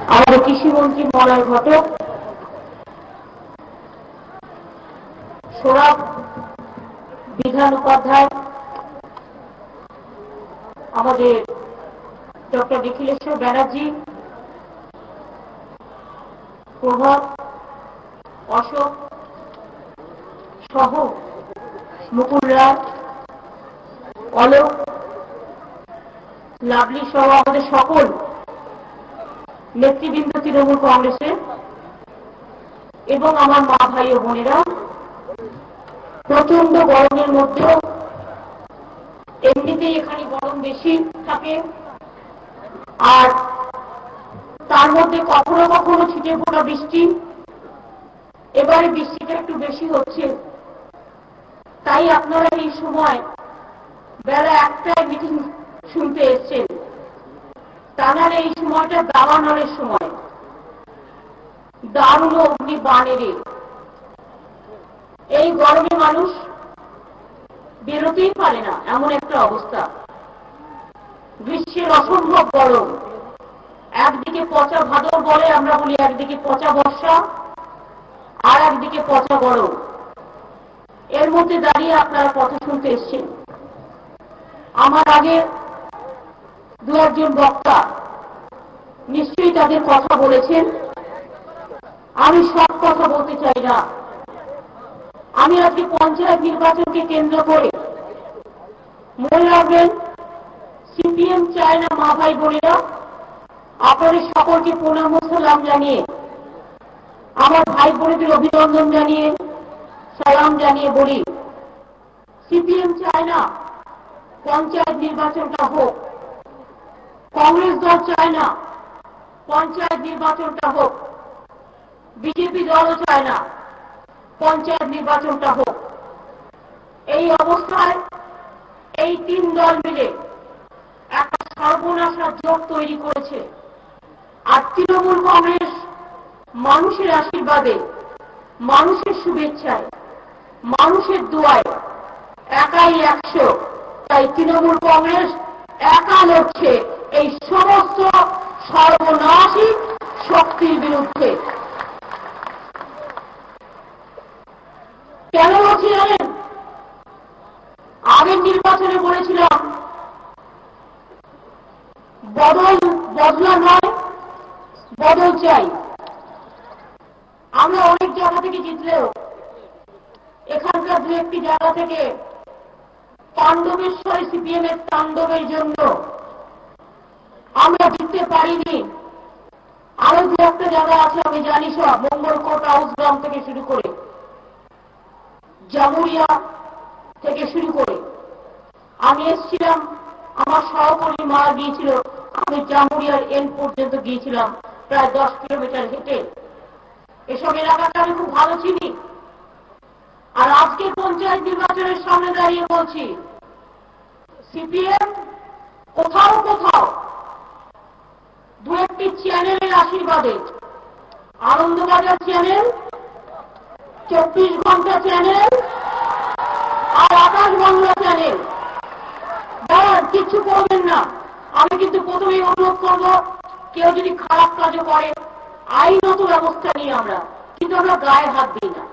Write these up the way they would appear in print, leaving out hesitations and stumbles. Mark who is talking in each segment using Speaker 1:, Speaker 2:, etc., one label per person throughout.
Speaker 1: আমাদের কৃষিমন্ত্রী মলয় ঘটক, সোরাব বিধান উপাধ্যায়, আমাদের ডক্টর নিখিলেশ্বর ব্যানার্জি, প্রভাত, অশোক সহ মুকুল রায়, অলোক, লাভলি সহ আমাদের সকল নেতৃবৃন্দ তৃণমূল কংগ্রেসের এবং আমার মা ভাই ও বোনেরা, প্রচন্ড গরমের মধ্যেও এমনিতেই এখানে গরম বেশি থাকে, আর তার মধ্যে কখনো কখনো ছিটে পড়া বৃষ্টি, এবারে বৃষ্টিটা একটু বেশি হচ্ছে, তাই আপনারা এই সময় বেলা 1টায় মিটিং শুনতে এসছেন। তা নাহলে এই সময়টা দাবানলের সময়, দারুণ অগ্নি বানেরে এই গরমে মানুষ বেরোতেই পারে না, এমন একটা অবস্থা। গ্রীষ্মের অসম্ভব গরম, একদিকে পচা ভাদর বলে আমরা বলি, একদিকে পচা বর্ষা, আর একদিকে পচা গরম। এর মধ্যে দাঁড়িয়ে আপনারা কথা শুনতে এসছেন। আমার আগে দু একজন বক্তা নিশ্চয়ই তাদের কথা বলেছেন, আমি সব কথা বলতে চাই না। আমি আজকে পঞ্চায়েত নির্বাচনকে কেন্দ্র করে, মনে রাখবেন, সিপিএম চায় না মা ভাই বোনেরা, আপনাদের সকলকে প্রণাম ও সালাম জানিয়ে, আমার ভাই বোনেদের অভিনন্দন জানিয়ে, সালাম জানিয়ে বলি, সিপিএম চায় না পঞ্চায়েত নির্বাচনটা হোক, কংগ্রেস দল চায় না পঞ্চায়েত নির্বাচনটা হোক, বিজেপি দলও চায় না পঞ্চায়েত নির্বাচনটা হোক। এই অবস্থায় এই তিন দল মিলে একটা সর্বনাশা জোট তৈরি করেছে। আর তৃণমূল কংগ্রেস মানুষের আশীর্বাদে, মানুষের শুভেচ্ছায়, মানুষের দোয়ায় একাই 100। তাই তৃণমূল কংগ্রেস একা লড়ছে এই সমস্ত সর্বনাশী শক্তির বিরুদ্ধে। কেন লড়ছি জানেন? আগের নির্বাচনে বলেছিলাম বদলা নয়, বদল চাই। আমরা অনেক জায়গা থেকে জিতলেও এখানকার দু একটি জায়গা থেকে তাণ্ডবেশ্বরী সিপিএম এর তাণ্ডবের জন্য আমরা জিততে পারিনি। আরো দু একটা জায়গা আছে, আমি জানি সব, মঙ্গলকোট হাউসগ্রাম থেকে শুরু করে, জামুরিয়া থেকে শুরু করে। আমি এসেছিলাম, আমার সহকর্মী মা গিয়েছিল, আমি জামুরিয়ার এন্ড পর্যন্ত গিয়েছিলাম, প্রায় 10 কিলোমিটার হেঁটে। এসব এলাকাটা আমি খুব ভালো চিনি। আর আজকে পঞ্চায়েত নির্বাচনের সামনে দাঁড়িয়ে বলছি, সিপিএম কোথাও কোথাও দু একটি চ্যানেলের আশীর্বাদে, আনন্দবাজার চ্যানেল, 24 ঘন্টা চ্যানেল আর আকাশ বাংলা চ্যানেল, কিছু করবেন না। আমি কিন্তু প্রথমেই অনুরোধ করব, কেউ যদি খারাপ কাজও করে আইনত ব্যবস্থা নিই আমরা, কিন্তু আমরা গায়ে হাত দিই না।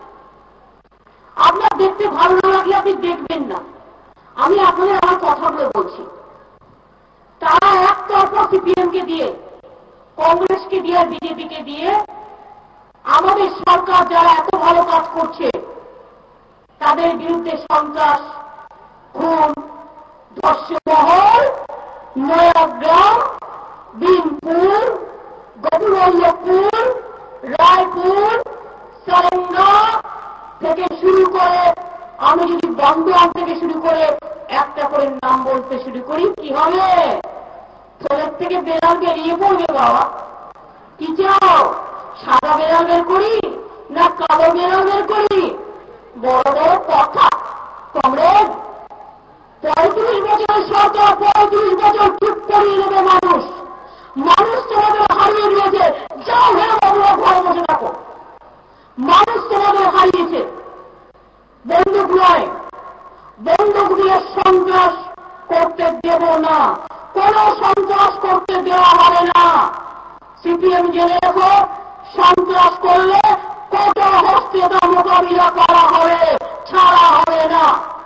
Speaker 1: আপনার দেখতে ভালো না লাগলে আপনি দেখবেন না। আমি আপনাদের আমার কথাগুলো বলছি। তারা একতরফা সিপিএমকে দিয়ে, কংগ্রেসকে দিয়ে, বিজেপিকে দিয়ে আমাদের সরকার যারা এত ভালো কাজ করছে তাদের বিরুদ্ধে সন্ত্রাস, খুন, ধর্ষণমহল, নয়াগ্রাম, বিনপুর, গোপীবল্লভপুর, রায়পুর, সারেঙ্গা থেকে শুরু করে, আমি যদি বন্ধন থেকে শুরু করে একটা করে নাম বলতে শুরু করি, কি হবে? থলের থেকে বেড়াল বেরিয়ে পড়বে বাবা। কি চাও? সাদা বেড়াল বের করি না কালো বেড়াল বের করি? বড় বড় কথা। কংগ্রেস 35 বছরের সরকার, 35 বছর চুপ করিয়ে দেবে মানুষ। মানুষ তোমাদের হারিয়ে দিয়েছে, যাও হেরে বাবুরা ঘরে বসে থাকো। মানুষ তোমাদের হারিয়েছে। বন্দুক নয়, বন্দুক দিয়ে সন্ত্রাস করতে দেব না, কোন সন্ত্রাস করতে দেওয়া হবে না। সিপিএম জেনে রেখো, সন্ত্রাস করলে কঠোর হস্তে তা মোকাবিলা করা হবে, ছাড়া হবে না।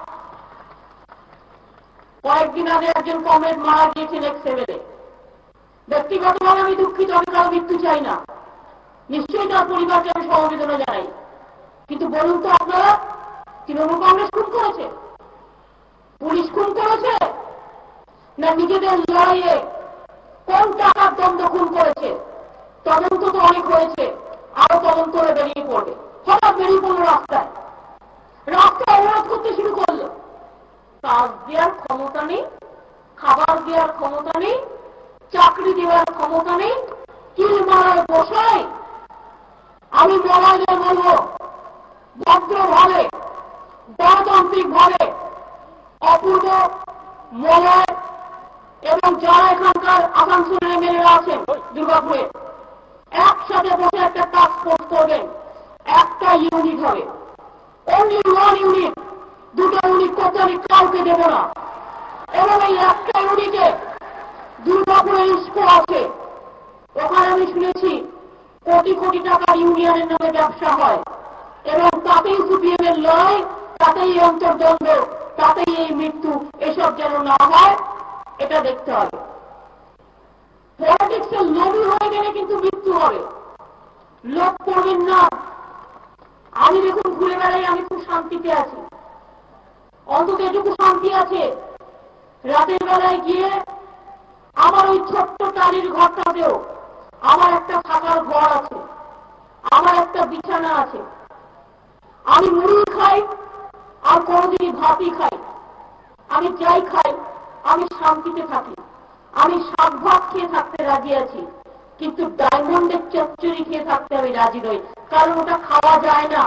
Speaker 1: কয়েকদিন আগে একজন কমরেড মারা গিয়েছেন এক্সএমএলে। ব্যক্তিগতভাবে আমি দুঃখিত, আমি কারো মৃত্যু চাই না, নিশ্চয়ই তার পরিবারকে আমি সমবেদনা জানাই। কিন্তু বলুন তো আপনারা, তৃণমূল কংগ্রেস খুন করেছে, পুলিশ খুন করেছে, না নিজেদের লড়াইয়ে কোন টাকার দ্বন্দ্ব খুন করেছে? তদন্ত তো অনেক হয়েছে, আরো তদন্ত করে বেরিয়ে পড়বে। হঠাৎ বেরিয়ে পড়লো রাস্তায়, রাস্তায় অবরোধ করতে শুরু করলো। কাজ দেওয়ার ক্ষমতা নেই, খাবার দেওয়ার ক্ষমতা নেই, চাকরি দেওয়ার ক্ষমতা নেই, কিল মারার বসায়। আমি মলাইদের বলবো, ভদ্রভাবে গণতান্ত্রিক ভাবে অপূর্ব, মলয় এবং যারা এখানকার আসানসোলের এমএলএরা আছেন দুর্গাপুরে, একসাথে বসে একটা টাস্ক ফোর্স করবেন, একটা ইউনিট হবে, অনলি ওয়ান ইউনিট। দুটো ইউনিট করতে আমি কাউকে দেব না। এবং এই একটা ইউনিটে দুর্গাপুরে ইস্কো আছে, ওখানে আমি শুনেছি কোটি কোটি টাকার ইউনিয়নের নামে ব্যবসা হয়, এবং তাতেই সিপিএম এর লড়াই, তাতেই অন্তর্দ্বন্দ্ব, তাতেই এই মৃত্যু, এসব যেন না হয় এটা দেখতে হবে। পলিটিক্সের লবি হয়ে গেলে কিন্তু মৃত্যু হবে, লোক করবেন না। আমি দেখুন ঘুরে বেড়াই, আমি খুব শান্তিতে আছি, অন্তত এটুকু শান্তি আছে, রাতের বেলায় গিয়ে আমার ওই ছোট্ট টালির ঘরটাতেও আমার একটা থাকার ঘর আছে, আমার একটা বিছানা আছে, আমি মুড়ি খাই আর কোনদিনই ভাতই খাই, আমি যাই খাই আমি শান্তিতে থাকি। আমি শাক ভাত খেয়ে থাকতে রাজি আছি, কিন্তু ডায়মন্ডের চচ্চড়ি খেয়ে থাকতে আমি রাজি নই, কারণ ওটা খাওয়া যায় না,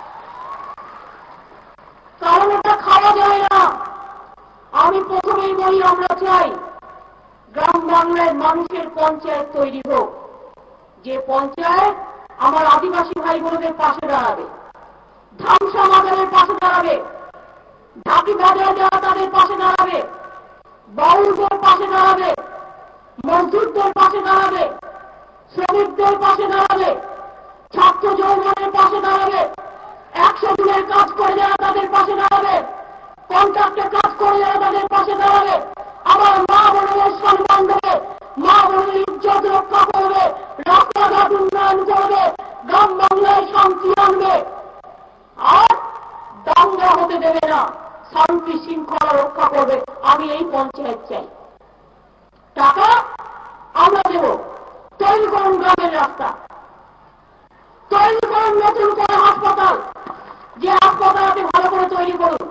Speaker 1: কারণ ওটা খাওয়া যায় না। আমি প্রথমেই বলি, আমরা চাই গ্রাম বাংলায় মানুষের পঞ্চায়েত তৈরি হোক, যে পঞ্চায়েত আমার আদিবাসী ভাই বোনদের পাশে দাঁড়াবে, ধামসা মাদারের পাশে দাঁড়াবে, ঢাকি বাজারে যারা তাদের পাশে দাঁড়াবে, বাউলদের পাশে দাঁড়াবে, মজদুরদের পাশে দাঁড়াবে, শ্রমিকদের পাশে দাঁড়াবে, ছাত্র যৌবনের পাশে দাঁড়াবে, 100 দিনের কাজ করে যারা তাদের পাশে দাঁড়াবে, কন্ট্রাক্টে কাজ করে যারা তাদের পাশে দাঁড়াবে, আমার মা বোনের সম্মান দেবে, মা বোনের ইজ্জত রক্ষা করবে, রাস্তাঘাট উন্নয়ন করবে, গ্রাম বাংলায় শান্তি আনবে, আর দাঙ্গা হতে দেবে না, শান্তি শৃঙ্খলা রক্ষা করবে। আমি এই পঞ্চায়েত চাই। টাকা আমরা দেব, তৈরি করুন গ্রামের রাস্তা, তৈরি করুন নতুন করে হাসপাতাল, যে হাসপাতালটি ভালো করে তৈরি করুন।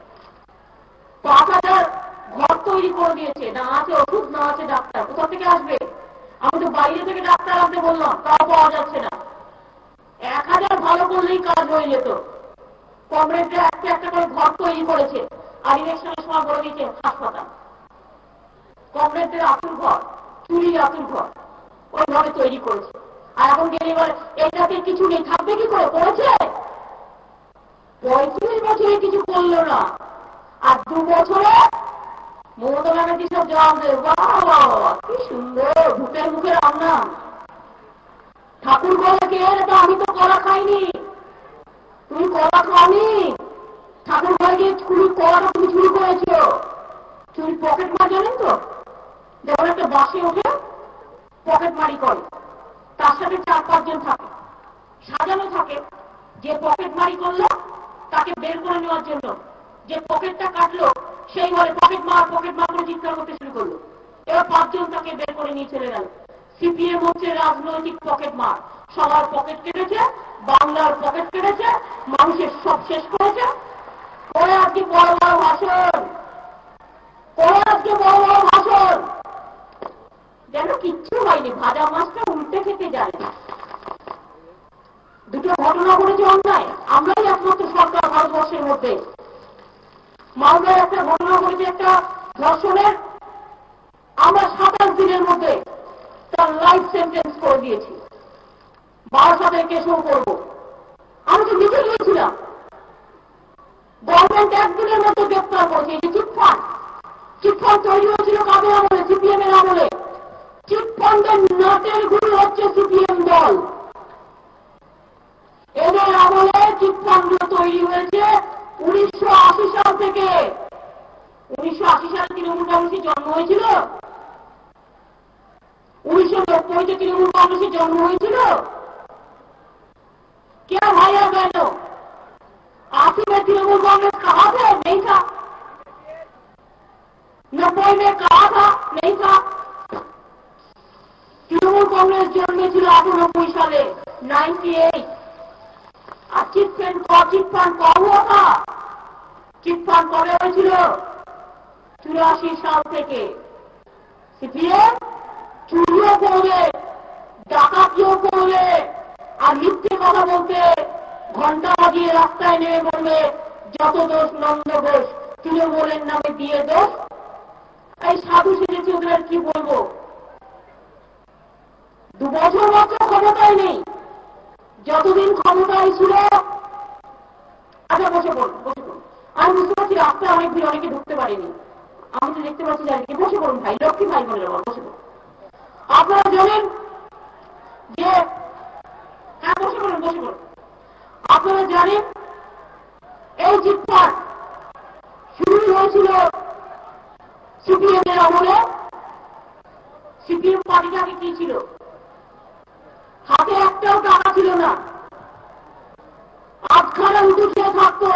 Speaker 1: 5,000 ঘর তৈরি করে দিয়েছে, না আছে ওষুধ, না আছে ডাক্তার, কোথা থেকে আসবে? আমি তো বাইরে থেকে ডাক্তার আনতে বললাম, তাও পাওয়া যাচ্ছে না। 1000 ভালো করলেই কাজ হয়ে যেত। কংগ্রেসরা একটা একটা করে ঘর তৈরি করেছে, আর ইলেকশনের সময় বলে দিয়েছে হাসপাতাল। কংগ্রেসদের আতুর ঘর, চুরির আতুর ঘর, ওইভাবে তৈরি করেছে। আর এখন গেলে এবার এটাতে কিছু নেই, থাকবে কি করে? করেছে 35 বছরে কিছু করলো না, আর 2 বছরে মমতা ব্যানার্জি সব জবাব দেবে, বাবা কি সুন্দর ভূতের মুখে রান্না। ঠাকুর বলে কে তো আমি তো কলা খাইনি, তুমি কলা খাওনি, ঠাকুর ঘরে গিয়ে কলাটা তুমি চুরি করেছ। চুরি পকেট মার জানেন তো, যখন একটা বাসে ওঠে পকেট মারি করে, তার সাথে 4-5 জন থাকে, সাজানো থাকে, যে পকেট মারি করলো তাকে বের করে নেওয়ার জন্য, যে পকেটটা কাটলো সেই ঘরে পকেট মার করে চিৎকার করতে শুরু করলো। এবার 5 জন তাকে বের করে নিয়ে চলে গেল। সিপিএম হচ্ছে রাজনৈতিক পকেট মার, সবার পকেট কেটেছে, বাংলার পকেট কেটেছে, মানুষের সব শেষ করেছে। করে আজকে বড় বড় ভাষণ, করে আজকে বড় বড় ভাষণ, যেন কিচ্ছু হয়নি, ভাজা মাছটা উল্টে খেতে জানে না। দুটো ঘটনা ঘটেছে অন্যায়, আমরাই একমাত্র সরকার ভারতবর্ষের মধ্যে। মালদায় একটা ঘটনা ঘটেছে, একটা ধর্ষণের, আমরা 27 দিনের মধ্যে তার লাইফ সেন্টেন্স করে দিয়েছি, 12 কেসও করবো। আমি তো নিজে গিয়েছিলাম, গভর্নমেন্ট 1 দিনের মধ্যে গ্রেপ্তার করেছে। এই চিটফান্ড তৈরি হয়েছিল কাদের আমলে? সিপিএম এর আমলে। চিটফান্ডের নাটের গুরু হচ্ছে সিপিএম দল। এদের আমলে চিটফান্ড তৈরি হয়েছে 1980 সাল থেকে। 1980 সালে তৃণমূল কংগ্রেসের জন্ম হয়েছিল? 1990-তে তৃণমूल कांग्रेस जन्म হয়েছিল? क्या भाइयों बहनों, 80 में तृणमूल कांग्रेस कहा था? नहीं था। 90 में कहा था? नहीं था। तृणमूल कांग्रेस জন্মেছিল 98 সালে, 98। আর চিটফান্ড কবে हुआ था? চিটফান্ড কবে হয়েছিল? 84 সাল থেকে। সিপিএম চুরিও করবে, ডাকাতিও করবে, আর মিথ্যে কথা বলতে ঘন্টা বাজিয়ে রাস্তায় নেমে বলবে যত দোষ নন্দ ঘোষ, তৃণমূলের নামে দিয়ে দোষ। এই সাধু সেজেছি, ওদের কি বলবো? 2 বছর মাত্র ক্ষমতায় নেই, যতদিন ক্ষমতায় ছিল। আচ্ছা বসে পড়ুন, বসে পড়ুন। আমি বুঝতে পারছি রাস্তায় অনেক ভিড়, অনেকে ঢুকতে পারেনি। আমি তো দেখতে পাচ্ছি যাদেরকে। বসে পড়ুন ভাই, লক্ষ্মী ভাই বোনেরা, বসে পড়ুন। আপনারা জানেন যে, হ্যাঁ বসে পড়ুন, বসে পড়ুন। আপনারা জানেন এই চিটফান্ড শুরু হয়েছিল সিপিএম এর আমলে। সিপিএম পার্টিটাকে কি ছিল? হাতে একটাও টাকা ছিল না, আধখানা উঠে খেয়ে থাকতো।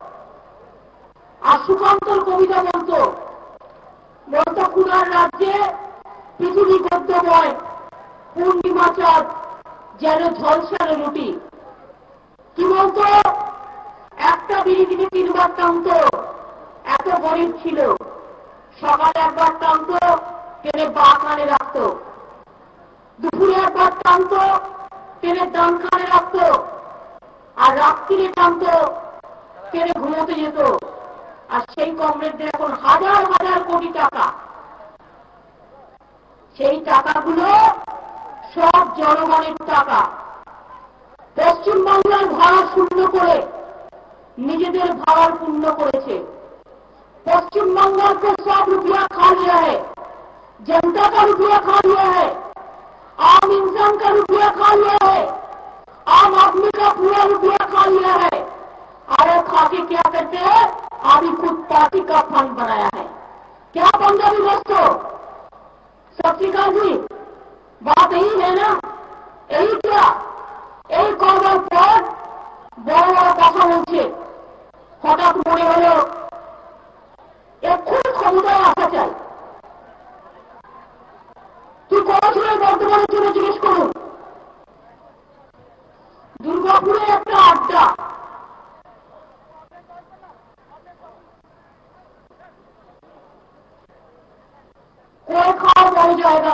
Speaker 1: আর সুকান্তর কবিতা বলতো, ক্ষুধার রাজ্যে পৃথিবী গদ্যময়, পূর্ণিমা চাঁদ যেন ঝলসানো রুটি। কি বলতো? একটা বিড়ি দিনে 3 বার টানতো, এত গরিব ছিল। সকালে একবার টানতো, টেনে বাঁ কানে রাখতো। দুপুরে একবার টানতো, টেনে ডান কানে রাখতো। আর রাত্রিরে টানতো, টেনে ঘুমোতে যেত। আর সেই কমরেডদের এখন হাজার হাজার কোটি টাকা। সেই টাকাগুলো সব জনগণের টাকা। পশ্চিমবাংলার ভাড়া শূন্য করে নিজেদের ভাড়ার পূর্ণ করেছে। पश्चिम-बंगाल को 100 रुपया खा लिया है, जनता का रुपया खा लिया है, आम इंसान का रुपया खा लिया है, आम आदमी का पूरा रुपया खा लिया है। और खा के क्या करते हैं? अभी खुद पार्टी का फंड बनाया है। क्या पंजाबी दोस्तों, सत श्री अकाल जी, बात यही है ना? यही क्या? यही করবার পর বড় বড় কথা বলছে। হঠাৎ মনে হলো এক্ষুনি ক্ষমতায় আসা চাই। কি করেছিল বর্তমানের জন্য জিজ্ঞেস করুন। দুর্গাপুরে একটা আড্ডা, করে খাওয়া বড় জায়গা।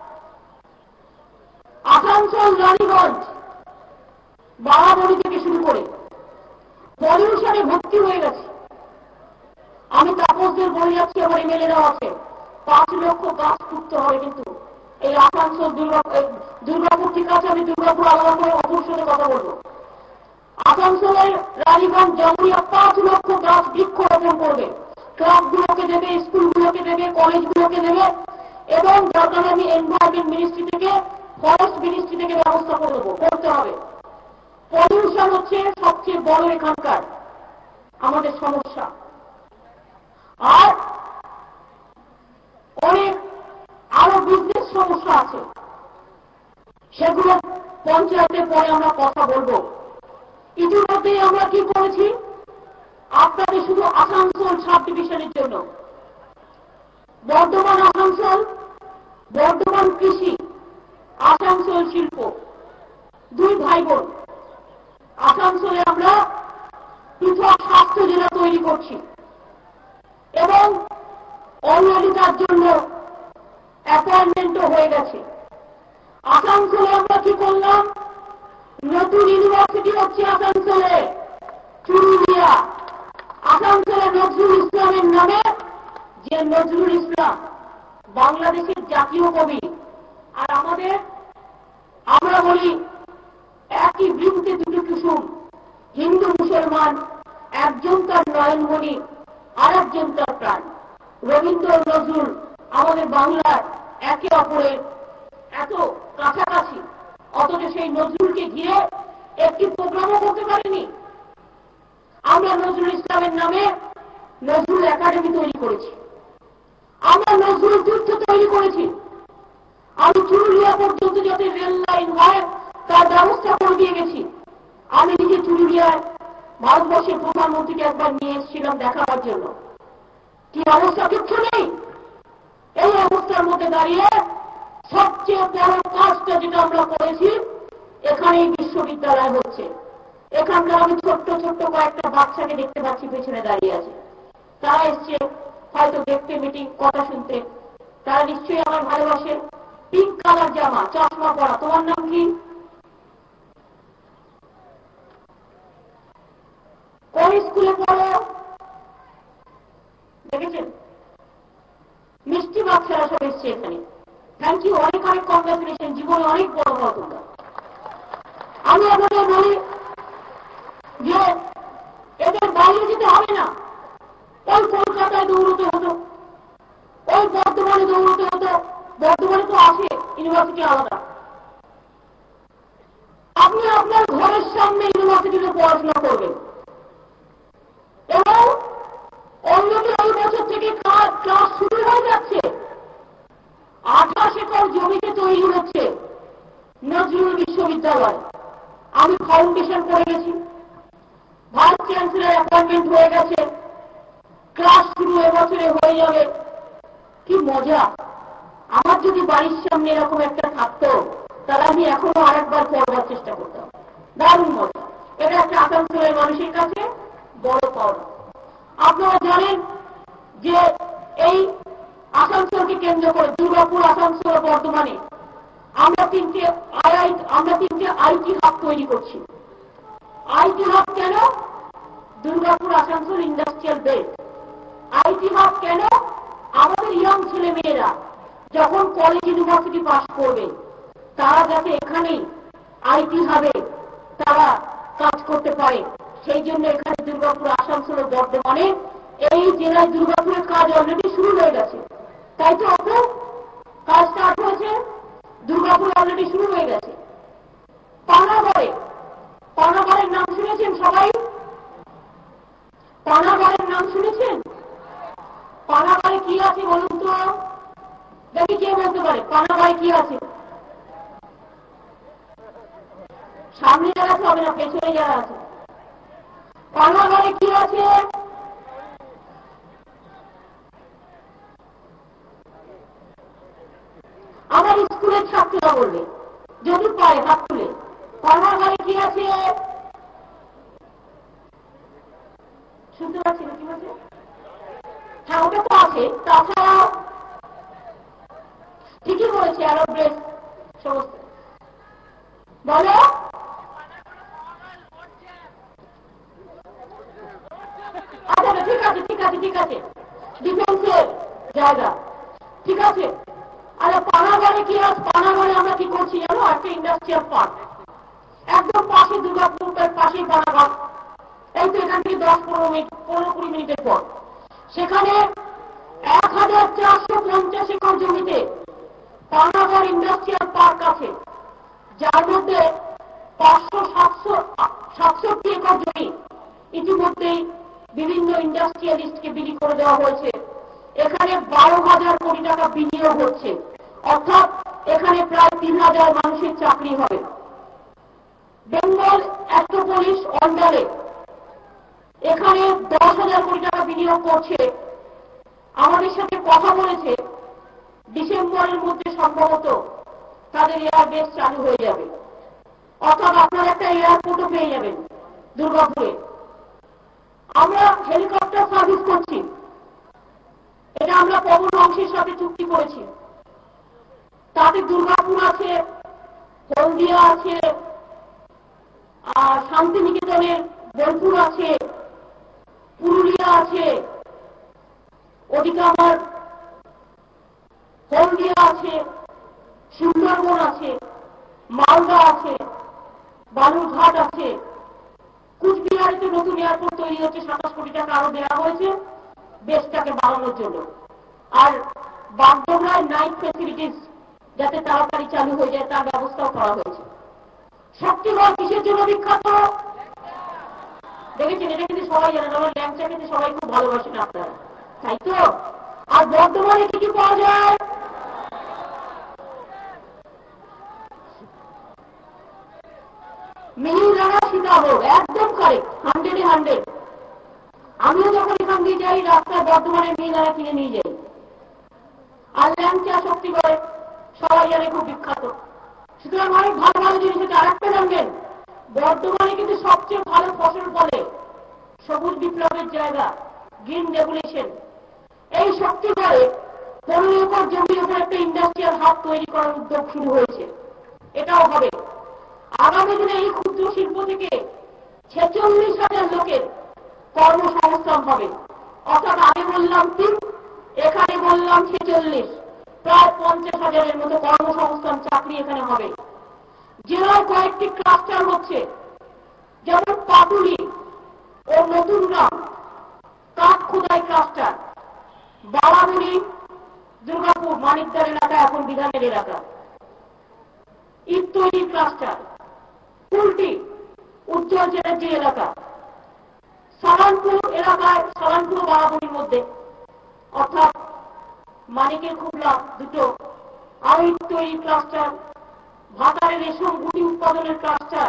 Speaker 1: আসানসোল, রানীগঞ্জ, বাড়াবাড়ি থেকে শুরু করে পলিউশনে ভর্তি হয়ে গেছে। আমি তাপসদের বলে যাচ্ছি, আমার এমএলএরাও আছে, 5 লক্ষ গাছ পুঁততে হবে। কিন্তু এই আসানসোল দুর্গাপুর ঠিক আছে, আমি দুর্গাপুর আলাদা করে অপুর সাথে কথা বলবো। আসানসোলের রানীগঞ্জ, জামুরিয়া 5 লক্ষ গাছ বৃক্ষরোপণ করবে। ক্লাবগুলোকে দেবে, স্কুলগুলোকে দেবে, কলেজগুলোকে দেবে, এবং দরকার আমি এনভায়রনমেন্ট মিনিস্ট্রি থেকে, ফরেস্ট মিনিস্ট্রি থেকে ব্যবস্থা করতে হবে। পলিউশন হচ্ছে সবচেয়ে বড় এখানকার আমাদের সমস্যা। আর অনেক আরো বিজনেস সমস্যা আছে, সেগুলো পঞ্চায়েতের পরে আমরা কথা বলবো। ইতিমধ্যেই আমরা কি করেছি, আপনাদের শুধু আসানসোল সাব ডিভিশনের জন্য বর্ধমান আসানসোল, বর্ধমান কৃষি, আসানসোল শিল্প, 2 ভাই বোন। আসানসোলে আমরা পৃথক স্বাস্থ্য জেলা তৈরি করছি এবং অলরেডি তার জন্য অ্যাপয়েন্টমেন্টও হয়ে গেছে। আসানসোলে আমরা কি করলাম, নতুন ইউনিভার্সিটি হচ্ছে আসানসোলে, চুরুলিয়া। আসানসোলে নজরুল ইসলামের নামে, যে নজরুল ইসলাম বাংলাদেশের জাতীয় কবি, আর আমরা বলি একই বৃন্তে 2টি কুসুম, হিন্দু মুসলমান, একজন তার নয়নমণি, আর একজন তার প্রাণ। রবীন্দ্র, নজরুল আমাদের বাংলার একে অপরের এত কাছাকাছি, অথচ সেই নজরুলকে ঘিরে একটি প্রোগ্রামও করতে পারিনি। আমরা নজরুল ইসলামের নামে নজরুল একাডেমি তৈরি করেছি, আমরা নজরুল যুদ্ধ তৈরি করেছি। আমি চুরুলিয়া পর্যন্ত যাতে রেল লাইন হয় তার ব্যবস্থা করে দিয়ে গেছি। আমি নিজে চুরুলিয়ায় ভারতবর্ষের প্রধানমন্ত্রীকে একবার নিয়ে এসেছিলাম দেখাবার জন্য। কি অবস্থা, কিচ্ছু নেই। এই অবস্থার মধ্যে দাঁড়িয়ে সবচেয়ে বড় কাজটা যেটা আমরা করেছি, এখানেই বিশ্ববিদ্যালয় হচ্ছে। এখানকার আমি ছোট্ট ছোট্ট কয়েকটা বাচ্চাকে দেখতে পাচ্ছি পেছনে দাঁড়িয়ে আছে। তারা এসছে হয়তো দেখতে, মিটিং কথা শুনতে। তারা নিশ্চয়ই আমার ভালোবাসে। পিঙ্ক কালার জামা, চশমা পরা। তোমার নাম কি? কোন স্কুলে পড়ো? দেখেছেন? মিষ্টি বাচ্চারা সব এসছে এখানে। থ্যাংক ইউ, অনেক অনেক কংগ্রেচুলেশন। জীবনে অনেক বড় হওয়া তোমরা। আমি আপনাদের বলি যে এদের বাইরে যেতে হবে না। ওই কলকাতায় দৌড়তে হতো, ওই বর্ধমানে দৌড়তে হতো। বর্ধমানে তো আছে ইউনিভার্সিটি আলাদা। আপনি আপনার ঘরের সামনে ইউনিভার্সিটিতে পড়াশোনা করবেন এবং অন্যটি এই বছর থেকে ক্লাস শুরু হয়ে যাচ্ছে। 28 একর জমিতে তৈরি হচ্ছে নজরুল বিশ্ববিদ্যালয়। আমি ফাউন্ডেশন করে গেছি, ভাইস চ্যান্সেলর অ্যাপয়েন্টমেন্ট হয়ে গেছে, ক্লাস শুরু এবছরে হয়ে যাবে। কি মজা! আমার যদি বাড়ির সামনে এরকম একটা থাকতো তাহলে আমি এখনো আরেকবার পড়বার চেষ্টা করতাম। দারুণ মজা। এটা একটা আসানসোলের মানুষের কাছে বড় পাওনা। আপনারা জানেন যে এই আসানসোলকে কেন্দ্র করে দুর্গাপুর, আসানসোল, বর্ধমানে আমরা তিনটে আইটি হাব তৈরি করছি। আইটি হাব কেন? Durgapur, Asansol industrial belt. IT hub কেন? আমাদের ইয়ং ছেলে মেয়েরা যখন কলেজ ইউনিভার্সিটি পাস করবে তারা যাতে এখানেই আইটি হাবে তারা কাজ করতে পারে, সেই জন্য এখানে দুর্গাপুর, আসানসোল, বর্ধমানে এই জেলায় দুর্গাপুরের কাজ অলরেডি শুরু হয়ে গেছে। তাই তো অত কাজ স্টার্ট হয়েছে। দুর্গাপুর অলরেডি শুরু হয়ে গেছে। পানাগড়ের নাম শুনেছেন সবাই? পানাগড়ের নাম শুনেছেন? পানাগড়ে কি আছে বলুন তো? দেখি কে বলতে পারে পানাগড়ে কি আছে? সামনে যারা আছে হবে না, পেছনে যারা আছে। পানাগড়ে কি আছে? আমার স্কুলের ছাত্ররা বলবে, যদি পারে হাত তুলে। পানাগড়ে কি আছে? শুনতে পাচ্ছি না, কি বলছে? হ্যাঁ, ওটা তো আছে। তাছাড়া ঠিকই বলেছে, অ্যারোব্রেস সমস্ত। বলো। আচ্ছা, ঠিক আছে ঠিক আছে ঠিক আছে, ডিফেন্সের জায়গা, ঠিক আছে। আরে পানাগড়ে কি আছে? পানাগড়ে আমরা কি করছি জানো? একটা ইন্ডাস্ট্রিয়াল পার্ক একদম পাশে, দুর্গাপুরের পাশেই পানাগড়। এই তো এখান থেকে 10-15-20 মিনিটের পর সেখানে 1450 একর জমিতে পানাগড় ইন্ডাস্ট্রিয়াল পার্ক আছে, যার মধ্যে 567 একর জমি ইতিমধ্যেই বিভিন্ন ইন্ডাস্ট্রিয়ালিস্টকে বিলি করে দেওয়া হয়েছে। এখানে 12,000 কোটি টাকা বিনিয়োগ হচ্ছে, অর্থাৎ এখানে প্রায় 3,000 মানুষের চাকরি হবে। বেঙ্গল অ্যাস্ট্রোপলিস অন্ডারে এখানে 10,000 কোটি টাকা বিনিয়োগ করছে। আমাদের সাথে কথা বলেছে, ডিসেম্বরের মধ্যে সম্ভবত তাদের এয়ারবেস চালু হয়ে যাবে, অর্থাৎ আপনার একটা এয়ারপোর্টও পেয়ে যাবেন দুর্গাপুরে। আমরা হেলিকপ্টার সার্ভিস করছি, এটা আমরা পবন অংশের সাথে চুক্তি করেছি। তাতে দুর্গাপুর আছে, হলদিয়া আছে, শান্তিনিকেতনের বোলপুর আছে, পুরুলিয়া আছে, ওদিকে আমার হলদিয়া আছে, সুন্দরবন আছে, মালদা আছে, বালুরঘাট আছে। কুচবিহারিতে নতুন এয়ারপোর্ট তৈরি হচ্ছে, 27 কোটি টাকা আরো দেওয়া হয়েছে বেসটাকে বাড়ানোর জন্য। আর বাগডোগরায় নাইট ফেসিলিটিস যাতে তাড়াতাড়ি চালু হয়ে যায় তার ব্যবস্থাও করা হয়েছে। শক্তিগড় কিসের জন্য বিখ্যাত দেখেছেন? এটা কিন্তু সবাই জানেন, আমার ল্যাংচা কিন্তু সবাই খুব ভালোবাসেন আপনারা, তাই তো? আর বর্তমানে কি কি পাওয়া যায়? মিহিদানা সীতাভোগ, একদম কারেক্ট, 100-100। আমিও যখন এখান দিয়ে যাই রাস্তায় বর্ধমানে মিহিদানা কিনে নিয়ে যাই। আর ল্যাংচা শক্তিগড়ে সবাই জানে খুব বিখ্যাত। সুতরাং অনেক ভালো ভালো জিনিস হচ্ছে। আর একটা জানবেন, বর্ধমানে কিন্তু সবচেয়ে ভালো ফসল ফলে, সবুজ বিপ্লবের জায়গা, গ্রিন রেগুলেশন। এই শক্তিগড়ে 15 একর জমির উপর একটা ইন্ডাস্ট্রিয়াল হাব তৈরি করার উদ্যোগ শুরু হয়েছে, এটাও হবে। আগামী দিনে এই ক্ষুদ্র শিল্প থেকে 46,000 লোকের কর্মসংস্থান হবে। অর্থাৎ আগে বললাম 3, এখানে বললাম 46, প্রায় 50,000-এর মতো কর্মসংস্থান চাকরি এখানে হবে। জেলায় কয়েকটি ক্লাস্টার হচ্ছে, যেমন পাটুলি ও নতুন গ্রাম কাঠ খোদাই ক্লাস্টার, বারাবুড়ি দুর্গাপুর মানিকদার এলাকা এখন বিধানের এলাকা, ইট তৈরি ক্লাস্টার, কুলটি উজ্জ্বল চ্যাটার্জি এলাকা, সালানপুর এলাকায়, সালানপুর বারাবুড়ির মধ্যে, অর্থাৎ মানিকের খুবলা দুটো, আরো ইট তৈরি ক্লাস্টার, ভাতারে রেশম গুটি উৎপাদনের ক্লাস্টার,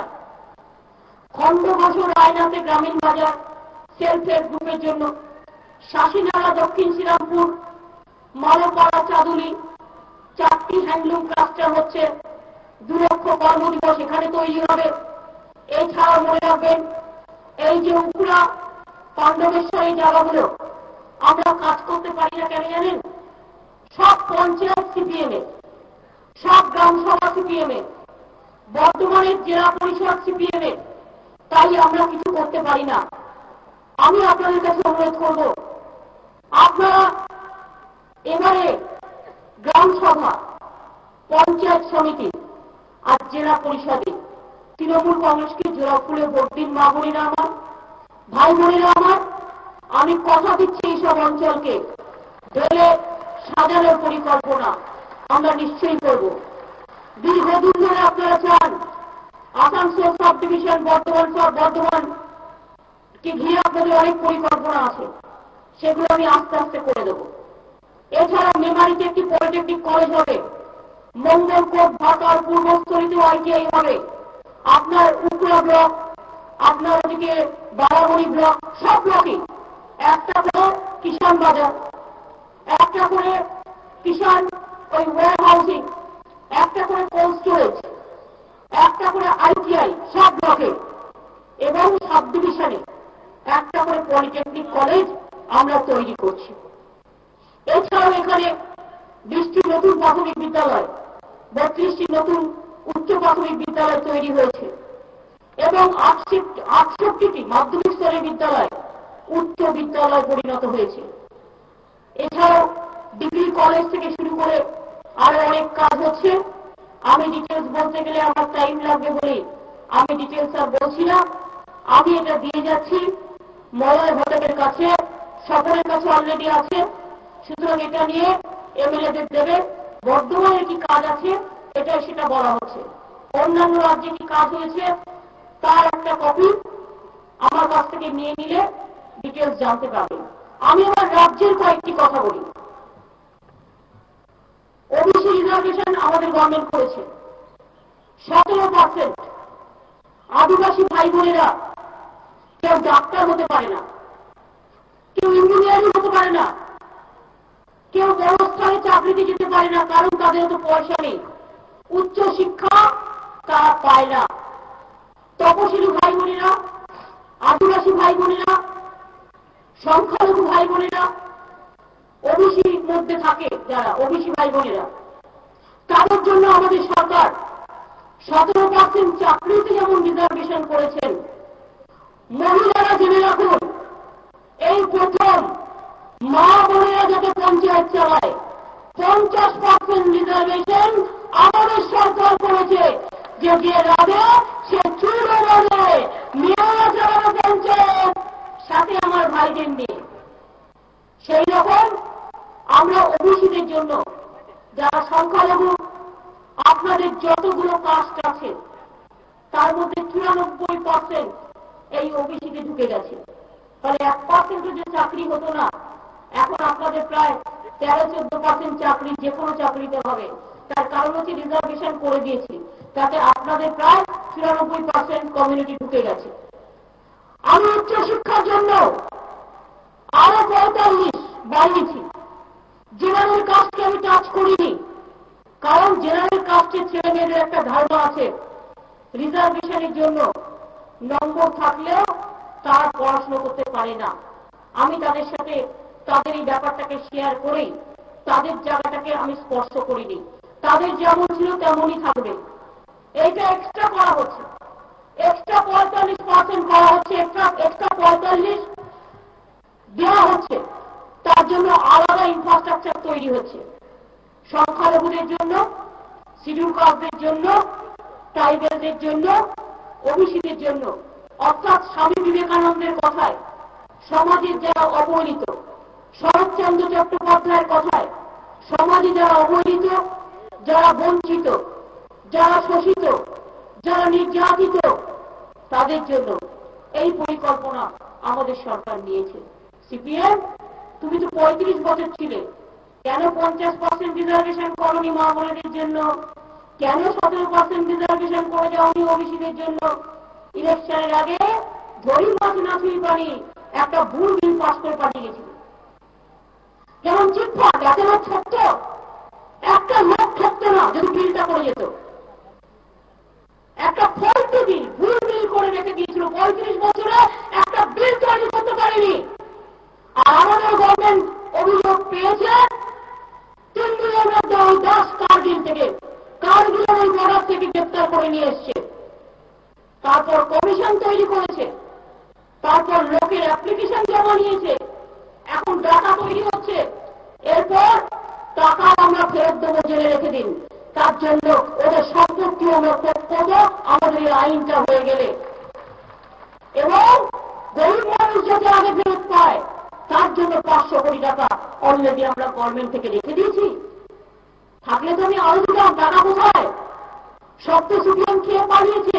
Speaker 1: খন্ডঘোষ রায়নাথে গ্রামীণ বাজার সেলফ হেল্প গ্রুপের জন্য, শাসিনালা দক্ষিণ শ্রীরামপুর, মালপাড়া চাদুলি 4টি হ্যান্ডলুম ক্লাস্টার হচ্ছে। 2 লক্ষ কর্মদিবস এখানে তৈরি হবে। এছাড়াও মনে রাখবেন, এই যে উকুড়া পাণ্ডবেশ্বর এই জায়গাগুলো আমরা কাজ করতে পারি না কেন জানেন? সব পঞ্চায়েত সিপিএম এ, সব গ্রামসভা সিপিএম এ, বর্তমানের জেলা পরিষদ সিপিএম এ, তাই আমরা কিছু করতে পারি না। আমি আপনাদের কাছে অনুরোধ করব, আপনারা এবারে গ্রাম সভা, পঞ্চায়েত সমিতি আর জেলা পরিষদে তৃণমূল কংগ্রেসকে জোড়া ফুলে ভোট দিন। মা বোনেরা আমার, ভাই বোনেরা আমার, আমি কথা দিচ্ছি এইসব অঞ্চলকে দলে সাজানোর পরিকল্পনা আমরা নিশ্চয়ই করব। দীর্ঘদিন ধরে আপনারা চান আসানসোল সাব ডিভিশন, বর্ধমান কে ঘিরে আপনাদের অনেক পরিকল্পনা আছে, সেগুলো আমি আস্তে আস্তে করে দেব। এছাড়া মেমারিতে একটি পলিটেকনিক কলেজ হবে, মঙ্গলকোট ভাতার পূর্বস্থলিতে আইটিআই হবে, আপনার উকুড়া ব্লক, আপনার ওদিকে বারাবণী ব্লক, সব ব্লকে একটা করে কিষাণ বাজার, একটা করে কিষাণ ওই ওয়ার হাউসিং, একটা করে কোল্ড স্টোরেজ, একটা করে আইটিআই সব ব্লকে, এবং সাব ডিভিশনে একটা করে পলিটেকনিক কলেজ আমরা তৈরি করছি। এছাড়াও এখানে 20টি নতুন প্রাথমিক বিদ্যালয়, 32টি নতুন উচ্চ প্রাথমিক বিদ্যালয় তৈরি হয়েছে, এবং 68টি মাধ্যমিক স্তরের বিদ্যালয় উচ্চ বিদ্যালয় পরিণত হয়েছে। এছাড়াও ডিগ্রি কলেজ থেকে শুরু করে আরো অনেক কাজ হচ্ছে। আমি ডিটেলস বলতে গেলে আমার টাইম লাগবে বলে আমি ডিটেলস আর বলছি না। আমি এটা দিয়ে যাচ্ছি মলয় ঘটকের কাছে, সকলের কাছে অলরেডি আছে। সুতরাং এটা নিয়ে এমএলএদের দেবে। বর্ধমানে কি কাজ আছে এটা সেটা বলা হচ্ছে, অন্যান্য রাজ্যে কি কাজ হয়েছে তার একটা কপি আমার কাছ থেকে নিয়ে নিলে ডিটেলস জানতে পারবেন। আমি আমার রাজ্যের কয়েকটি কথা বলি। ওবিসি রিজার্ভেশন আমাদের গভর্নমেন্ট করেছে 17%। আদিবাসী ভাই বোনেরা কেউ ডাক্তার হতে পারে না, কেউ ইঞ্জিনিয়ারিং হতে পারে না, কেউ বড় স্থানে চাকরিতে যেতে পারে না, কারণ তাদের তো পয়সা নেই, উচ্চ শিক্ষা তারা পায় না। তপশিলি ভাই বোনেরা, আদিবাসী ভাই বোনেরা, সংখ্যালঘু ভাই বোনেরা, ওবিসির মধ্যে থাকে যারা ওবিসি ভাই বোনেরা, তাদের জন্য আমাদের সরকার 17% চাকরিতে যেমন রিজার্ভেশন করেছেন, মহিলারা জেনে রাখুন এই প্রথম মা বোনেরা যাতে পঞ্চায়েত চালায় 50% রিজার্ভেশন আমাদের সরকার করেছে। যে যে রাধে সে চুলো রাধে, মেয়েরা চালানো পঞ্চায়েত, সাথে আমার ভাইদের নিয়ে। সেই রকম আমরা ওবিসিদের জন্য, যারা সংখ্যালঘু আপনাদের যতগুলো কাস্ট আছে তার মধ্যে 94% এই ওবিসিতে ঢুকে গেছে। ফলে 1% যে চাকরি হতো না, এখন আপনাদের প্রায় 13-14% চাকরি যে কোনো চাকরিতে হবে। তার কারণ হচ্ছে রিজার্ভেশন করে দিয়েছি, তাতে আপনাদের প্রায় 94% কমিউনিটি ঢুকে গেছে। আমি উচ্চশিক্ষার জন্য আরো 45 বাড়িয়েছি। জেনারেল কাস্টকে আমি টাচ করিনি, কারণ জেনারেল কাস্টের ছেলে মেয়েদের একটা ধারণা আছে রিজার্ভেশনের জন্য নম্বর থাকলেও তারা পড়াশোনা করতে পারে না। আমি তাদের সাথে তাদের এই ব্যাপারটাকে শেয়ার করেই তাদের জায়গাটাকে আমি স্পর্শ করিনি। তাদের যেমন ছিল তেমনই থাকবে। এইটা এক্সট্রা করা হচ্ছে, এক্সট্রা 45% করা হচ্ছে, এক্সট্রা 45 দেওয়া হচ্ছে। তার জন্য আলাদা ইনফ্রাস্ট্রাকচার তৈরি হচ্ছে সংখ্যালঘুদের জন্য, শিডিউল কাস্টদের জন্য, ট্রাইবেলদের জন্য, ওবিসিদের জন্য। অর্থাৎ স্বামী বিবেকানন্দের কথায় সমাজের যারা অবহেলিত, শরৎচন্দ্র চট্টোপাধ্যায়ের কথায় সমাজে যারা অবহেলিত, যারা বঞ্চিত, যারা শোষিত, যারা নির্যাতিত, তাদের জন্য এই পরিকল্পনা আমাদের সরকার নিয়েছে। সিপিএম, তুমি তো 35 বছর ছিলে, কেন 50% রিজার্ভেশন করনি মা বোনেদের জন্য? কেন 17% রিজার্ভেশন করে যাওনি ওবিসিদের জন্য? ইলেকশনের আগে ধরি মাছ না ছুঁই পানি একটা ভুল বিল পাস করে পাঠিয়ে গেছিল। যেমন চিটফাট এত লোক ঠকত, একটা লোক ঠকত না যদি বিলটা করে যেত। একটা ফল্টি বিল, ভুল বিল করে রেখে দিয়েছিল। 35 বছরে একটা বিল তৈরি করতে পারেনি। আর আমাদের গভর্নমেন্ট অভিযোগ পেয়েছে 3 দিনের মধ্যে ওই 10 কার্গিল থেকে, কার্গিলের ওই বর্ডার থেকে গ্রেপ্তার করে নিয়ে এসছে। তারপর কমিশন তৈরি করেছে, তারপর লোকের অ্যাপ্লিকেশন জমা নিয়েছে, এখন ডাটা তৈরি হচ্ছে। এরপর টাকা আমরা ফেরত দেবো, জেনে রেখে দিন। তার জন্য ওদের সম্পত্তি আমরা করবো আমাদের এই আইনটা হয়ে গেলে, এবং গরিব মানুষ যাতে আগে ফেরত পায় তার জন্য 500 কোটি টাকা অলরেডি আমরা গভর্নমেন্ট থেকে রেখে দিয়েছি। থাকলে তো আমি আরো দিতাম। টাকা কোথায়? সব তো সিপিএম খেয়ে পালিয়েছে।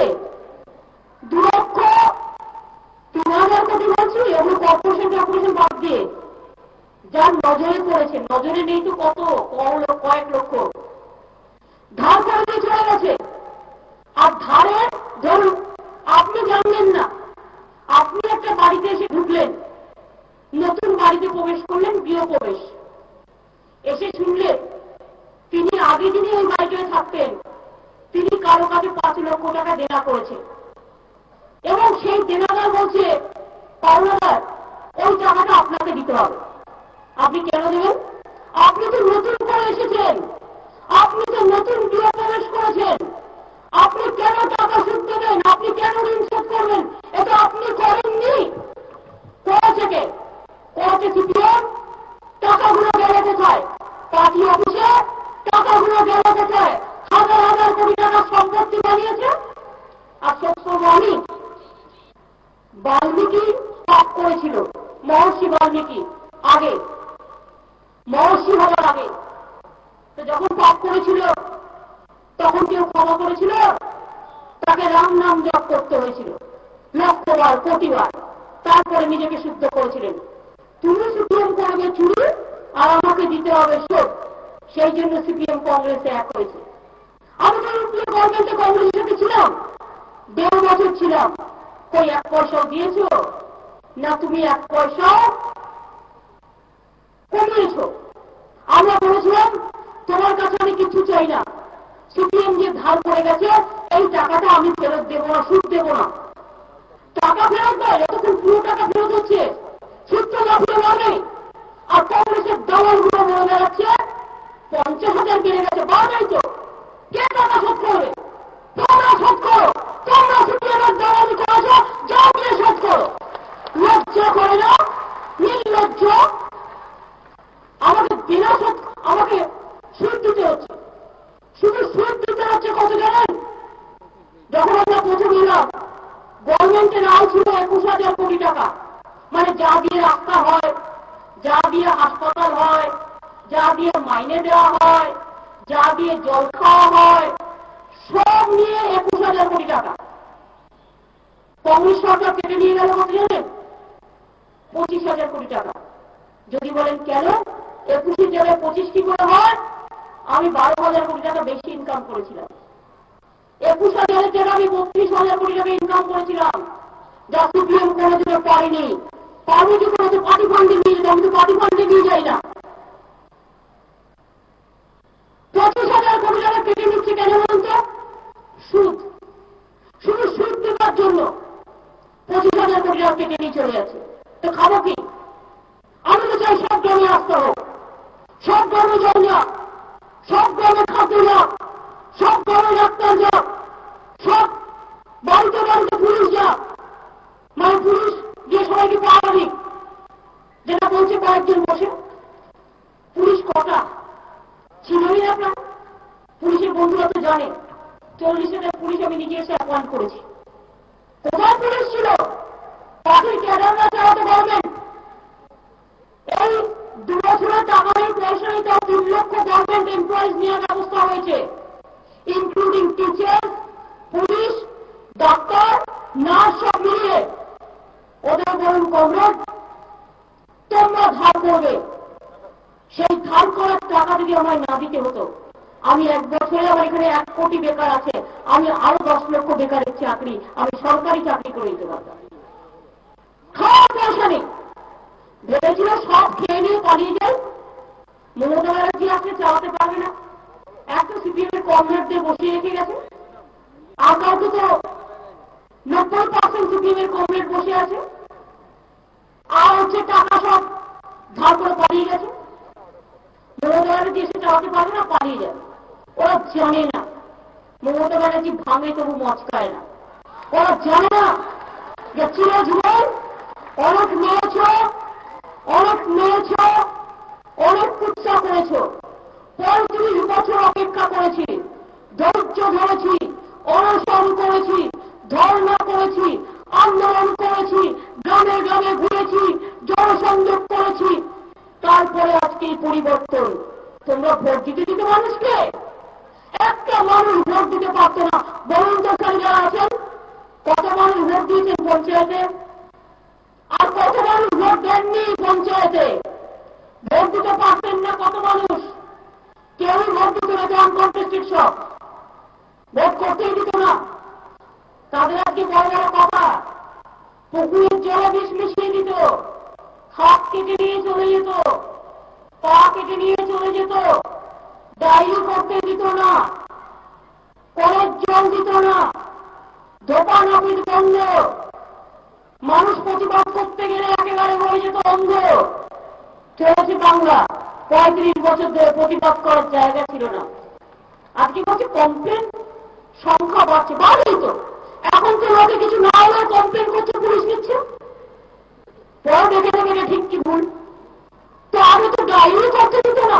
Speaker 1: 2,03,000 কোটি বলছি, এগুলো কর্পোরেশন বাদ দিয়ে যার নজরে পড়েছে, নজরে নেই তো কত, কয়েক লক্ষ ধার করে দিয়ে চলে গেছে। আর ধারে ধরুন আপনি জানলেন না, আপনি একটা বাড়িতে এসে ঢুকলেন, নতুন বাড়িতে প্রবেশ করলেন, গৃহপ্রবেশ, এসে শুনলেন তিনি আগে যিনি ওই বাড়িটায় থাকতেন তিনি কারো কাছে 5 লক্ষ টাকা দেনা করেছে, এবং সেই দেনাদার বলছে পাওনাদার ওই টাকাটা আপনাকে দিতে হবে। আপনি কেন দেবেন? আপনি তো নতুন করে এসেছেন, আপনি তো নতুন গৃহপ্রবেশ করেছেন, আপনি কেন টাকা সুদ দেবেন? আপনি কেন ঋণ শোধ করবেন? এটা আপনি করেননি। করেছে কে? করেছে সিপিএম। টাকাগুলো গেলে কোথায়? পার্টি অফিসে। টাকাগুলো গেলে কোথায়? হাজার হাজার কোটি টাকা সম্পত্তি বানিয়েছে। আর সত্য বাল্মীকি পাপ করেছিল, মহর্ষি বাল্মীকি আগে, মহর্ষি হওয়ার আগে। তো যখন পাপ করেছিল তখন কেউ ক্ষমা করেছিল? তাকে রাম নাম জপ করতে হয়েছিল লক্ষবার, কোটিবার, তারপরে নিজেকে শুদ্ধ করেছিলেন। তুমি সিপিএম করবে চুরি আর আমাকে দিতে হবে শোধ। সেই জন্য সিপিএম কংগ্রেসে এক হয়েছে। আমি তো ইউপিএ গভর্নমেন্টে কংগ্রেসের সাথে ছিলাম, 1.5 বছর ছিলাম। কই 1 পয়সাও দিয়েছ না? তুমি 1 পয়সাও কমিয়েছ। আমরা বলেছিলাম তোমার কাছে আমি কিছু চাই না, সিপিএম যে ধার করে গেছে এই টাকাটা আমি ফেরত দেবো না, সুদ দেবো না। টাকা ফেরত দেয়, এতক্ষণ পুরো টাকা ফেরত হচ্ছে, সুদ তো লাফিয়ে মানে। আর কংগ্রেসের দালালগুলো বলে বেড়াচ্ছে 50,000 বেড়ে গেছে, বাড়াই তো, কে টাকা শোধ করবে? তোমরা শোধ করো। তোমরা সিপিএমের দালালি করেছো, যাও গিয়ে শোধ করো। লজ্জা করে না? নির্লজ্জ। আমাকে বিনা সুদ, আমাকে সুদ দিতে হচ্ছে। শুধু সুদ দিতে হচ্ছে কত জানেন? যখন আমরা প্রথম এলাম গভর্নমেন্টের আয় ছিল 21,000 কোটি টাকা। মানে যা দিয়ে রাস্তা হয়, যা দিয়ে হাসপাতাল হয়, যা দিয়ে মাইনে দেওয়া হয়, যা দিয়ে জল খাওয়া হয়, সব নিয়ে 21,000 কোটি টাকা কংগ্রেস সরকার কেটে নিয়ে গেল কত জানেন? 25,000 কোটি টাকা। যদি বলেন কেন 21 জায়গায় 25 কি করে হয়? আমি 12,000 কোটি টাকা বেশি ইনকাম করেছিলাম। 21,000 টাকা আমি 32,000 কোটি টাকা ইনকাম করেছিলাম, যা সিপিএম কোনোদিনও পারিনি। পারি কি করে? পার্টি ফান্ডে নিয়ে যেত, আমি তো পার্টি ফান্ডে নিয়ে যাই না। 25,000 কোটি টাকা কেটে নিচ্ছে কেন বলুন তো? সুদ, শুধু সুদ দেওয়ার জন্য 25,000 কোটি টাকা কেটে নিয়ে চলে যাচ্ছে। তো খাবো কি? আমি তো চাই সব গ্রামে আসতে হোক, সব গ্রামে জল যাক, সব গ্রামে খাদ্য যাক, সব গ্রামে ডাক্তার যাক, সব বাড়িতে বাড়িতে পুলিশ যাক, মানে পুলিশ গিয়ে সবাইকে পাওয়া দিক। যেটা বলছে কয়েকজন বসে, পুলিশ কটা ছিলই না আপনার? পুলিশের বন্ধুরা তো জানে 40,000 পুলিশ আমি নিজে এসে অ্যাপয়েন্ট করেছি। কোথায় পুলিশ ছিল? পার্টির ক্যাডাররা চালাতে পারবেন। এই 2 বছরের টাকা নেই, পয়সা নেই, তাও 3 লক্ষ গভর্নমেন্ট এমপ্লয়িজ নেওয়ার ব্যবস্থা হয়েছে, including teacher, police, doctor, nurse সব মিলিয়ে। ওদের বলুন কমরেড তোমরা ধার করবে, সেই ধার করার টাকা যদি আমায় না দিতে হতো, আমি 1 বছরে আমার এখানে 1 কোটি বেকার আছে, আমি আরো 10 লক্ষ বেকারের চাকরি আমি সরকারি চাকরি করে দিতে পারতাম। খাওয়ার পয়সা নেই, ভেবেছিল সব খেয়ে নিয়ে পালিয়ে যায়। মমতা ব্যানার্জি আসলে চালাতে পারবে না, এত সিপিএম এর কমরেডদের বসিয়ে রেখে গেছে। আর কাউকে তো 90% সিপিএম এর কমরেড বসে আছে, আর হচ্ছে টাকা সব ধার করে পালিয়ে গেছে। মমতা ব্যানার্জি এসে চালাতে পারবে না, পালিয়ে যাবে। ওরা জানে না মমতা ব্যানার্জি ভাঙে তবু মচকায় না। ওরা জানে না যে চিরজীবন অনেক মেয়েছ, অনেক মেয়েছ, অনেক কুৎসা করেছ, 35 বছর অপেক্ষা করেছি, ধৈর্য ধরেছি, অনশন করেছি, ধর্ণা করেছি, আন্দোলন করেছি, গ্রামে গ্রামে ঘুরেছি, জনসংযোগ করেছি, তারপরে আজকে এই পরিবর্তন। তোমরা ভোট দিতে দিতে মানুষকে, একটা মানুষ ভোট দিতে পারতো না। বলুন তো স্যার যারা আছেন, কত মানুষ ভোট দিয়েছেন পঞ্চায়েতে? আর কত মানুষ ভোট দেননি পঞ্চায়েতে? ভোট দিতে পারতেন না কত মানুষ? কেউই ভোট দিত না, তো আনকন্টেস্টেড সব ভোট করতেই দিত না। তাদের আজকে বড় বড় কথা, পুকুরের জলে বিষ মিশিয়ে দিত, হাত কেটে নিয়ে চলে যেত, পা কেটে নিয়ে চলে যেত, ডায়েরি করতে দিত না, কলের জল দিত না, ধোপা নাপিত বন্ধ, মানুষ প্রতিবাদ করতে গেলে একেবারে হয়ে যেত অন্ধ। চলেছে বাংলা, 35 বছর ধরে প্রতিবাদ করার জায়গা ছিল না। আজকে বলছে কমপ্লেন সংখ্যা বাড়ছে, বাড়েই তো। এখন তো লোকে কিছু না হলে কমপ্লেন করছে, পুলিশ নিচ্ছে, পরে দেখে দেখে ঠিক কি ভুল। তো আগে তো ডায়েরি করতে দিত না,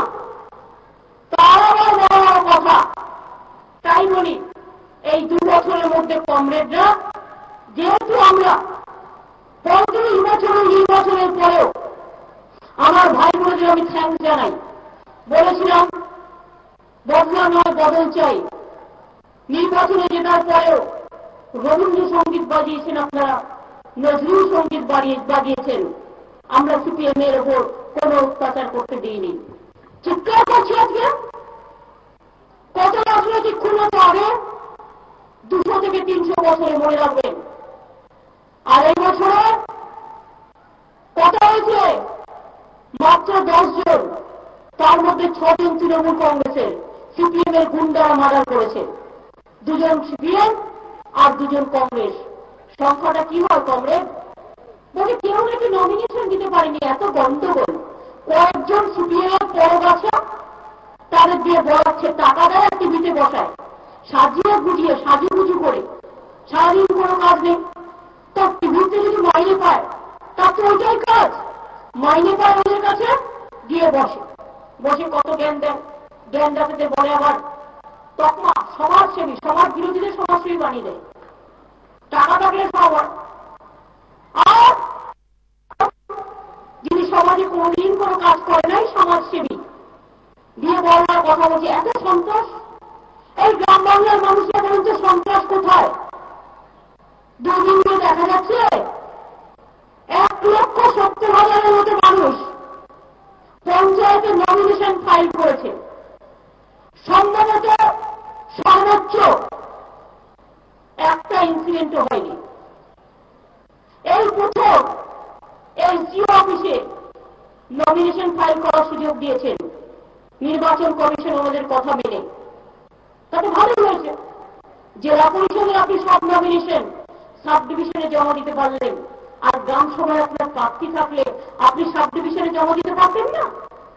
Speaker 1: তার আবার বড় বড় কথা। তাই বলি এই 2 বছরের মধ্যে কমরেডরা, যেহেতু আমরা 35 বছরের নির্বাচনের পরেও আমার ভাই বোনদের আমি থ্যাঙ্কস জানাই। বলেছিলাম বদলা নয় বদল চাই। নির্বাচনে জেতার পরেও রবীন্দ্রসঙ্গীত বাজিয়েছেন আপনারা, নজরুল সঙ্গীত বাজিয়েছেন। আমরা সিপিএম এর ওপর কোন অত্যাচার করতে দিইনি। চিৎকার করছি আজকে। কত রাজনৈতিক ক্ষুণ্ণতা আগে 200 থেকে 300 বছরে মনে রাখবেন। আর এই বছরে কত হয়েছে? মাত্র 10 জন, তার মধ্যে 6 জন তৃণমূল কংগ্রেসের। সিপিএম এর গুন্ডারা মার্ডার করেছে, 2 জন সিপিএম আর 2 জন কংগ্রেস। সংখ্যাটা কি হয় কংগ্রেস? বলে কেউ নাকি নমিনেশন দিতে পারেনি, এত গন্ডগোল। কয়েকজন সিপিএম এর পরগাছা, তাদের দিয়ে বলাচ্ছে, টাকা দেয় আর টিভিতে বসায়, সাজিয়ে গুজিয়ে সাজুগুজু করে, সারাদিন কোনো কাজ নেই। তার টিভিতে যদি মাইনে পায়, তার তো ওইটাই কাজ। মাইনে পায় ওদের কাছে, গিয়ে বসে বসে কত জ্ঞান দেন। জ্ঞান দাতাদের বলে আবার তকমা সমাজসেবী, সমাজ বিরোধীদের সমাজসেবী বানিয়ে দেয়। টাকা থাকলে সব হয়। আর যিনি সমাজে কোনদিন কোনো কাজ করে নাই, সমাজসেবী, দিয়ে বলার কথা বলছে, এত সন্তোষ, এই গ্রাম বাংলার মানুষরা বলুন যে সন্ত্রাস কোথায়? দুদিন ধরে দেখা যাচ্ছে 1,70,000-এর মতো মানুষ পঞ্চায়েতে নমিনেশন ফাইল করেছে। সম্ভবত সর্বোচ্চ একটা ইনসিডেন্টও হয়নি। এই প্রথম এসডিও অফিসে নমিনেশন ফাইল করার সুযোগ দিয়েছেন নির্বাচন কমিশন আমাদের কথা মেনে। তাতে ভালো হয়েছে। জেলা পরিষদে আপনি সব নমিনেশন সাব ডিভিশনে জমা দিতে পারলেন, আর গ্রাম সভায় আপনার প্রার্থী থাকলে আপনি সাব ডিভিশনে জমা দিতে পারতেন না।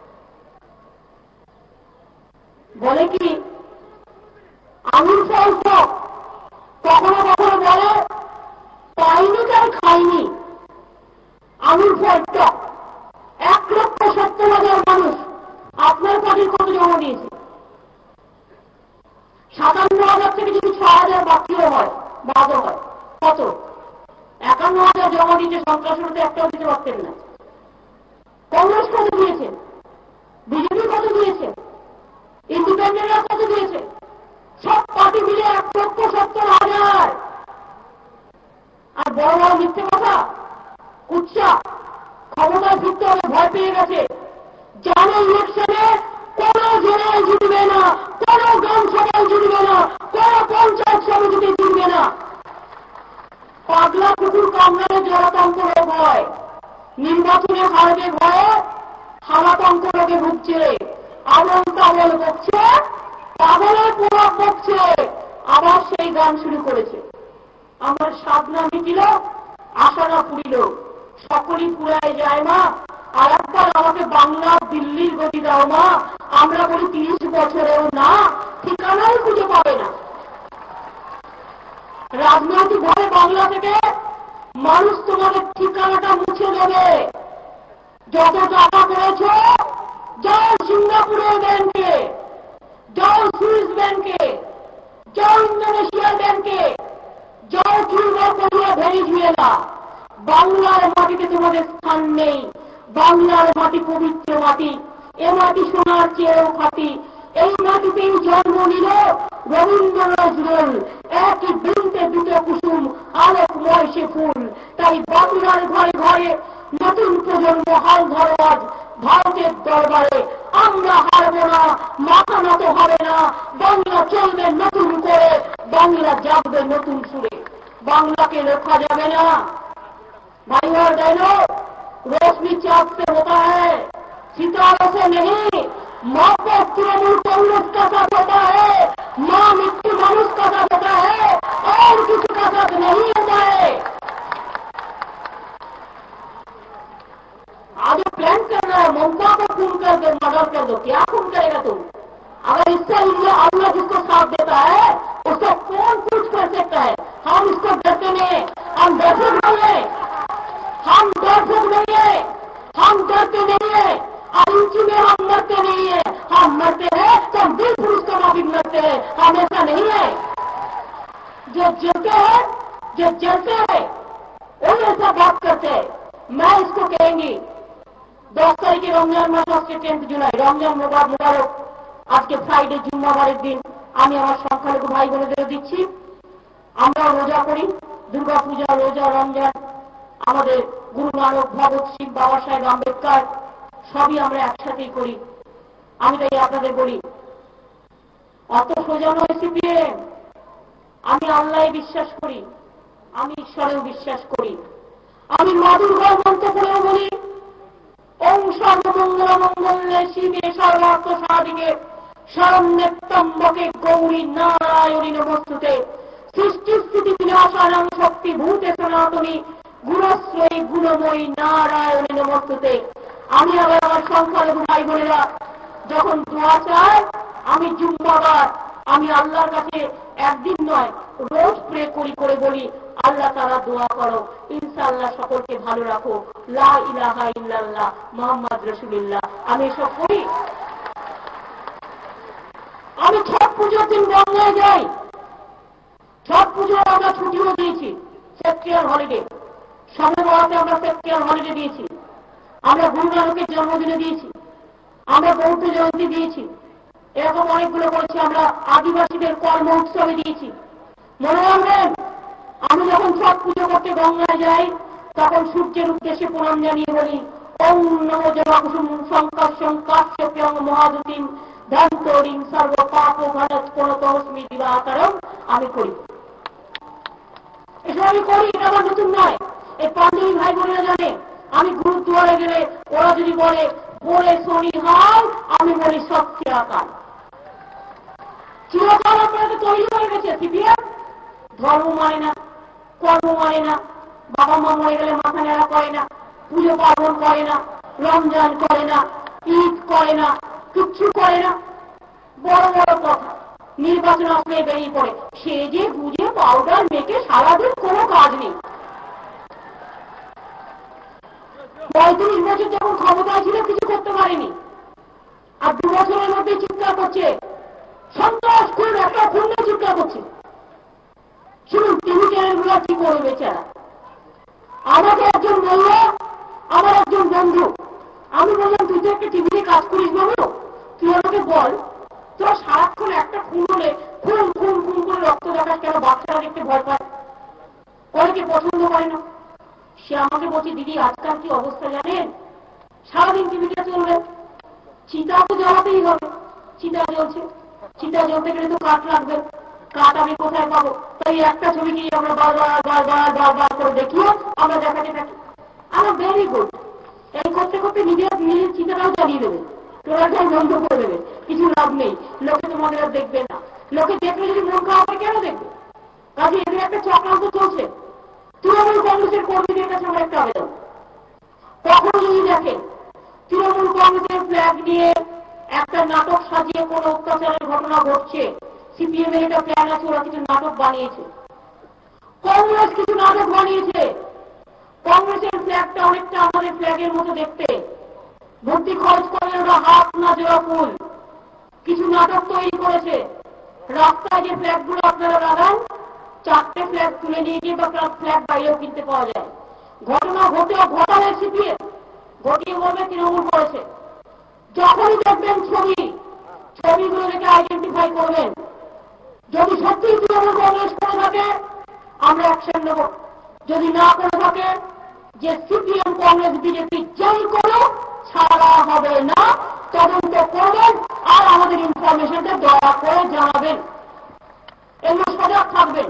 Speaker 1: বলে কি আঙুর ফল কখনো কখনো বলে পাইনি তাই খাইনি। আঙুর ফল টক। 1,70,000 মানুষ আপনার পার্টির কত জমা দিয়েছে? 57,000 থেকে যদি 6,000 বাকিও হয়, বাদও হয়, কত? 51,000 জমা দিতে সন্ত্রাসীরা একটাও দিতে পারতেন না। কংগ্রেস কত দিয়েছে? বিজেপি কত দিয়েছে? ইন্ডিপেন্ডেন্টরা কত দিয়েছে? সব পার্টি মিলে 1,70,000। আর বড় বড় মিথ্যে কথা, কুচ্চা ক্ষমতায় ফিরতে হবে ভয় পেয়ে গেছে। জানে ইলেকশনে কোন জেলায় জিতবে না, কোন গ্রাম সভায় জিতবে না, কোন পঞ্চায়েত সমিতিতে জিতবে না। পাগলা কুকুর কামড়ালে জলাতঙ্ক রোগ হয়, নির্বাচনে হারবে ভয়ে হালাতঙ্ক রোগে ভুগছে, আবল তাবল বকছে, পাগলের প্রভাব বকছে। আবার সেই গান শুরু করেছে, আমার সাধনা মিটিল আশারা পুরিল, সকলই পুরায় যায় মা, আর একবার আমাকে বাংলা দিল্লির গতি দাও মা। আমরা বলি 30 বছরেও না, ঠিকানাই খুঁজে পাবে না। রাজনৈতিক ভাবে বাংলা থেকে মানুষ তোমাদের ঠিকানাটা মুছে দেবে। যত টাকা করেছ যাও সিঙ্গাপুরের ব্যাংকে, যাও সুইস ব্যাংকে, যাও ইন্দোনেশিয়ার ব্যাংকে, যাও কিউবা, কোরিয়া, ভেনিজুয়েলা। বাংলার মাটিতে তোমাদের স্থান নেই। বাংলার মাটি পবিত্র মাটি, এ মাটি সোনার চেয়েও খাঁটি। এই মাটিতেই জন্ম নিল রবীন্দ্র নজরুল। একই বৃন্তে দুটো কুসুম, আলোকময় সে ফুল। তাই বাংলার ঘরে ঘরে নতুন প্রজন্ম হাল ধরো আজ ভারতের দরবারে। আমরা হারব না, মাথা নত হবে না। বাংলা চলবে নতুন করে, বাংলা জাগবে নতুন সুরে। বাংলাকে রক্ষা যাবে না। भाई और बहनों, रोशनी चाँद से होता है, सितारों से नहीं। माँ को तृणमूल कांग्रेस का साथ होता है, माँ मृत्यु मनुष्य का साथ होता है, और किसी का साथ नहीं होता है। आगे प्लान कर रहा है ममता को खून कर दो, मर्डर कर दो। क्या खून करेगा तुम? अगर इससे अल्लाह जिसको साथ देता है उसको कौन कुछ कर सकता है? हम इसको डरते नहीं, हम दर्शक नहीं है, हम दर्शक नहीं है, हम डरते नहीं है, और इंची में हम मरते नहीं है। हम मरते हैं तो दिल पुरुष को माफी मरते हैं, हमेशा नहीं है। जो जलते हैं, जो जलते हैं वो ऐसा बात करते हैं। मैं इसको कहेंगी 10 तारीख रमजान मास, আজকে 10 জুলাই, রমজান মুবারক। আজকে ফ্রাইডে জুম্মাবারের দিন। আমি আমার সংখ্যালঘু ভাই বোনেদের দিচ্ছি, আমরা রোজা করি, দুর্গা পূজা, রোজা, রমজান, আমাদের গুরু নানক, ভগৎ সিং, বাবা সাহেব আম্বেদকর সবই আমরা একসাথেই করি। আমি তাই আপনাদের বলি, অত সোজা নয় সিপিএম। আমি আল্লাহে বিশ্বাস করি, আমি ঈশ্বরেও বিশ্বাস করি। আমি মা দুর্গার মন্ত্র করেও বলি, ওম সর্বমঙ্গল মঙ্গলে শিবে সর্বার্থ সাধিকে শরণ্যত্রম্বকে গৌরী নারায়ণী নমস্তুতে। সৃষ্টি স্থিতি বিনাশানাং শক্তি ভূতে সনাতনী গুণশ্রয়ী গুণময়ী নারায়ণী নমস্তুতে। আমি আবার আমার সংখ্যালঘু ভাই বোনেরা যখন দোয়া চায়, আমি জুম্মাবার আমি আল্লাহর কাছে একদিন নয় রোজ প্রে করি, করে বলি আল্লাহ তাআলা দোয়া করো, ইনশাআল্লাহ সকলকে ভালো রাখো, লা ইলাহা ইল্লাল্লাহ মুহাম্মদ রাসূলুল্লাহ। আমি এসব করি। আমি ছট পুজোর দিন বাংলায় যাই। ছট পুজোর আমরা ছুটিও দিয়েছি, সেক্টরিয়াল হলিডে। সবে বরাতে আমরা সেক্টরিয়াল হলিডে দিয়েছি। আমরা গুরু নানকের জন্মদিনে দিয়েছি, আমরা বৌদ্ধ জয়ন্তী দিয়েছি। এরকম অনেকগুলো করেছি। আমরা আদিবাসীদের কর্ম উৎসবে দিয়েছি। মনে রাখবেন, আমি যখন ছট পুজো করতে গঙ্গায় যাই তখন সূর্যের উদ্দেশ্যে প্রণাম জানিয়ে বলি ওং নমো জবাকুসুম সংকাশ্যং কাশ্যপ্যং মহাদুতিম ধন্তরিং সর্ব পাপ ঘটৎ প্রণতস্মি দিবাকরম। আমি করি, এসব আমি করি, এটা আমার নতুন নয়। এই পাঞ্জাবি ভাই বোনেরা জানে, আমি গুরুদ্বারে গেলে ওরা যদি বলে বলে শনি হাল, আমি বলি সত্যি আকার। চিরকাল আপনারা তো তৈরি হয়ে গেছে। সিপিএম ধর্ম মানে না, কর্ম মানে না, বাবা মা মরে গেলে মাথা নেড়া করে না, পুজো পার্বণ করে না, রমজান করে না, ঈদ করে না, কিচ্ছু করে না। বড় বড় কথা, নির্বাচন আসলে বেরিয়ে পড়ে সে যে বুঝে পাউডার মেখে সারাদিন কোনো কাজ নেই। 35 বছর যখন ক্ষমতায় ছিল কিছু করতে পারেনি, আর 2 বছরের মধ্যে চিৎকার করছে সন্ত্রাস খুন, একটা খুন নিয়ে চিৎকার করছে। শুনুন টিভি চ্যানেলগুলো কি করবে বেচারা। আমাকে একজন বলল, আমার একজন বন্ধু, আমি বললাম তুই তো একটা টিভিতে কাজ করিস বাবু, তুই আমাকে বল তোরা সারাক্ষণ একটা খুন হলে খুন খুন খুন করে রক্ত দেখাস কেন? বাচ্চারা দেখতে ভয় পায়, অনেকে পছন্দ করে না। সে আমাকে বলছে দিদি আজকাল কি অবস্থা জানেন, সারাদিন টিভিটা চলবে, চিতা তো জ্বালাতেই হবে, চিতা জ্বলছে, চিতা জ্বলতে গেলে তো কাঠ লাগবে, কাঠ আমি কোথায় পাবো? তাই একটা ছবিকে আমরা বারবার বারবার বারবার করে দেখিও আমরা দেখাতে থাকি। আমার ভেরি গুড, এই করতে করতে নিজের নিজের চিতাটাও চালিয়ে দেবে, তোরাটাও বন্ধ করে দেবে, কিছু লাভ নেই। লোকে তোমাদের আর দেখবে না, লোকে দেখলে যদি মন খারাপ হয় কেন দেখবে? কাজে এদের একটা চক্রান্ত চলছে। তৃণমূল কংগ্রেসের কর্মীদের কাছে আমার একটা আবেদন, কখনো যদি দেখেন তৃণমূল কংগ্রেসের ফ্ল্যাগ নিয়ে একটা নাটক সাজিয়ে কোন অত্যাচারের ঘটনা ঘটছে, সিপিএম এর একটা প্ল্যান আছে, ওরা কিছু নাটক বানিয়েছে, কংগ্রেস কিছু নাটক বানিয়েছে। কংগ্রেসের ফ্ল্যাগটা অনেকটা আমাদের ফ্ল্যাগের মতো দেখতে, ভর্তি খরচ করে ওরা হাত না জোড়া ফুল কিছু নাটক তৈরি করেছে। রাস্তায় যে ফ্ল্যাগগুলো আপনারা লাগান, 4টে ফ্ল্যাগ তুলে নিয়ে গিয়ে বা ফ্ল্যাগ বাইরেও কিনতে পাওয়া যায়। ঘটনা ঘটেও ঘটালে সিপিএম, ঘটিয়ে বলবে তৃণমূল করেছে। যখনই দেখবেন ছবিগুলো দেখে আইডেন্টিফাই করবেন, যদি সত্যি তৃণমূল কংগ্রেস করে থাকে আমরা অ্যাকশন নেব, যদি না করে থাকে যে সিপিএম কংগ্রেস বিজেপি যেই করো ছাড়া হবে না, তদন্ত করবেন আর আমাদের ইনফরমেশনটা দয়া করে জানাবেন। এগুলো সজাগ থাকবেন,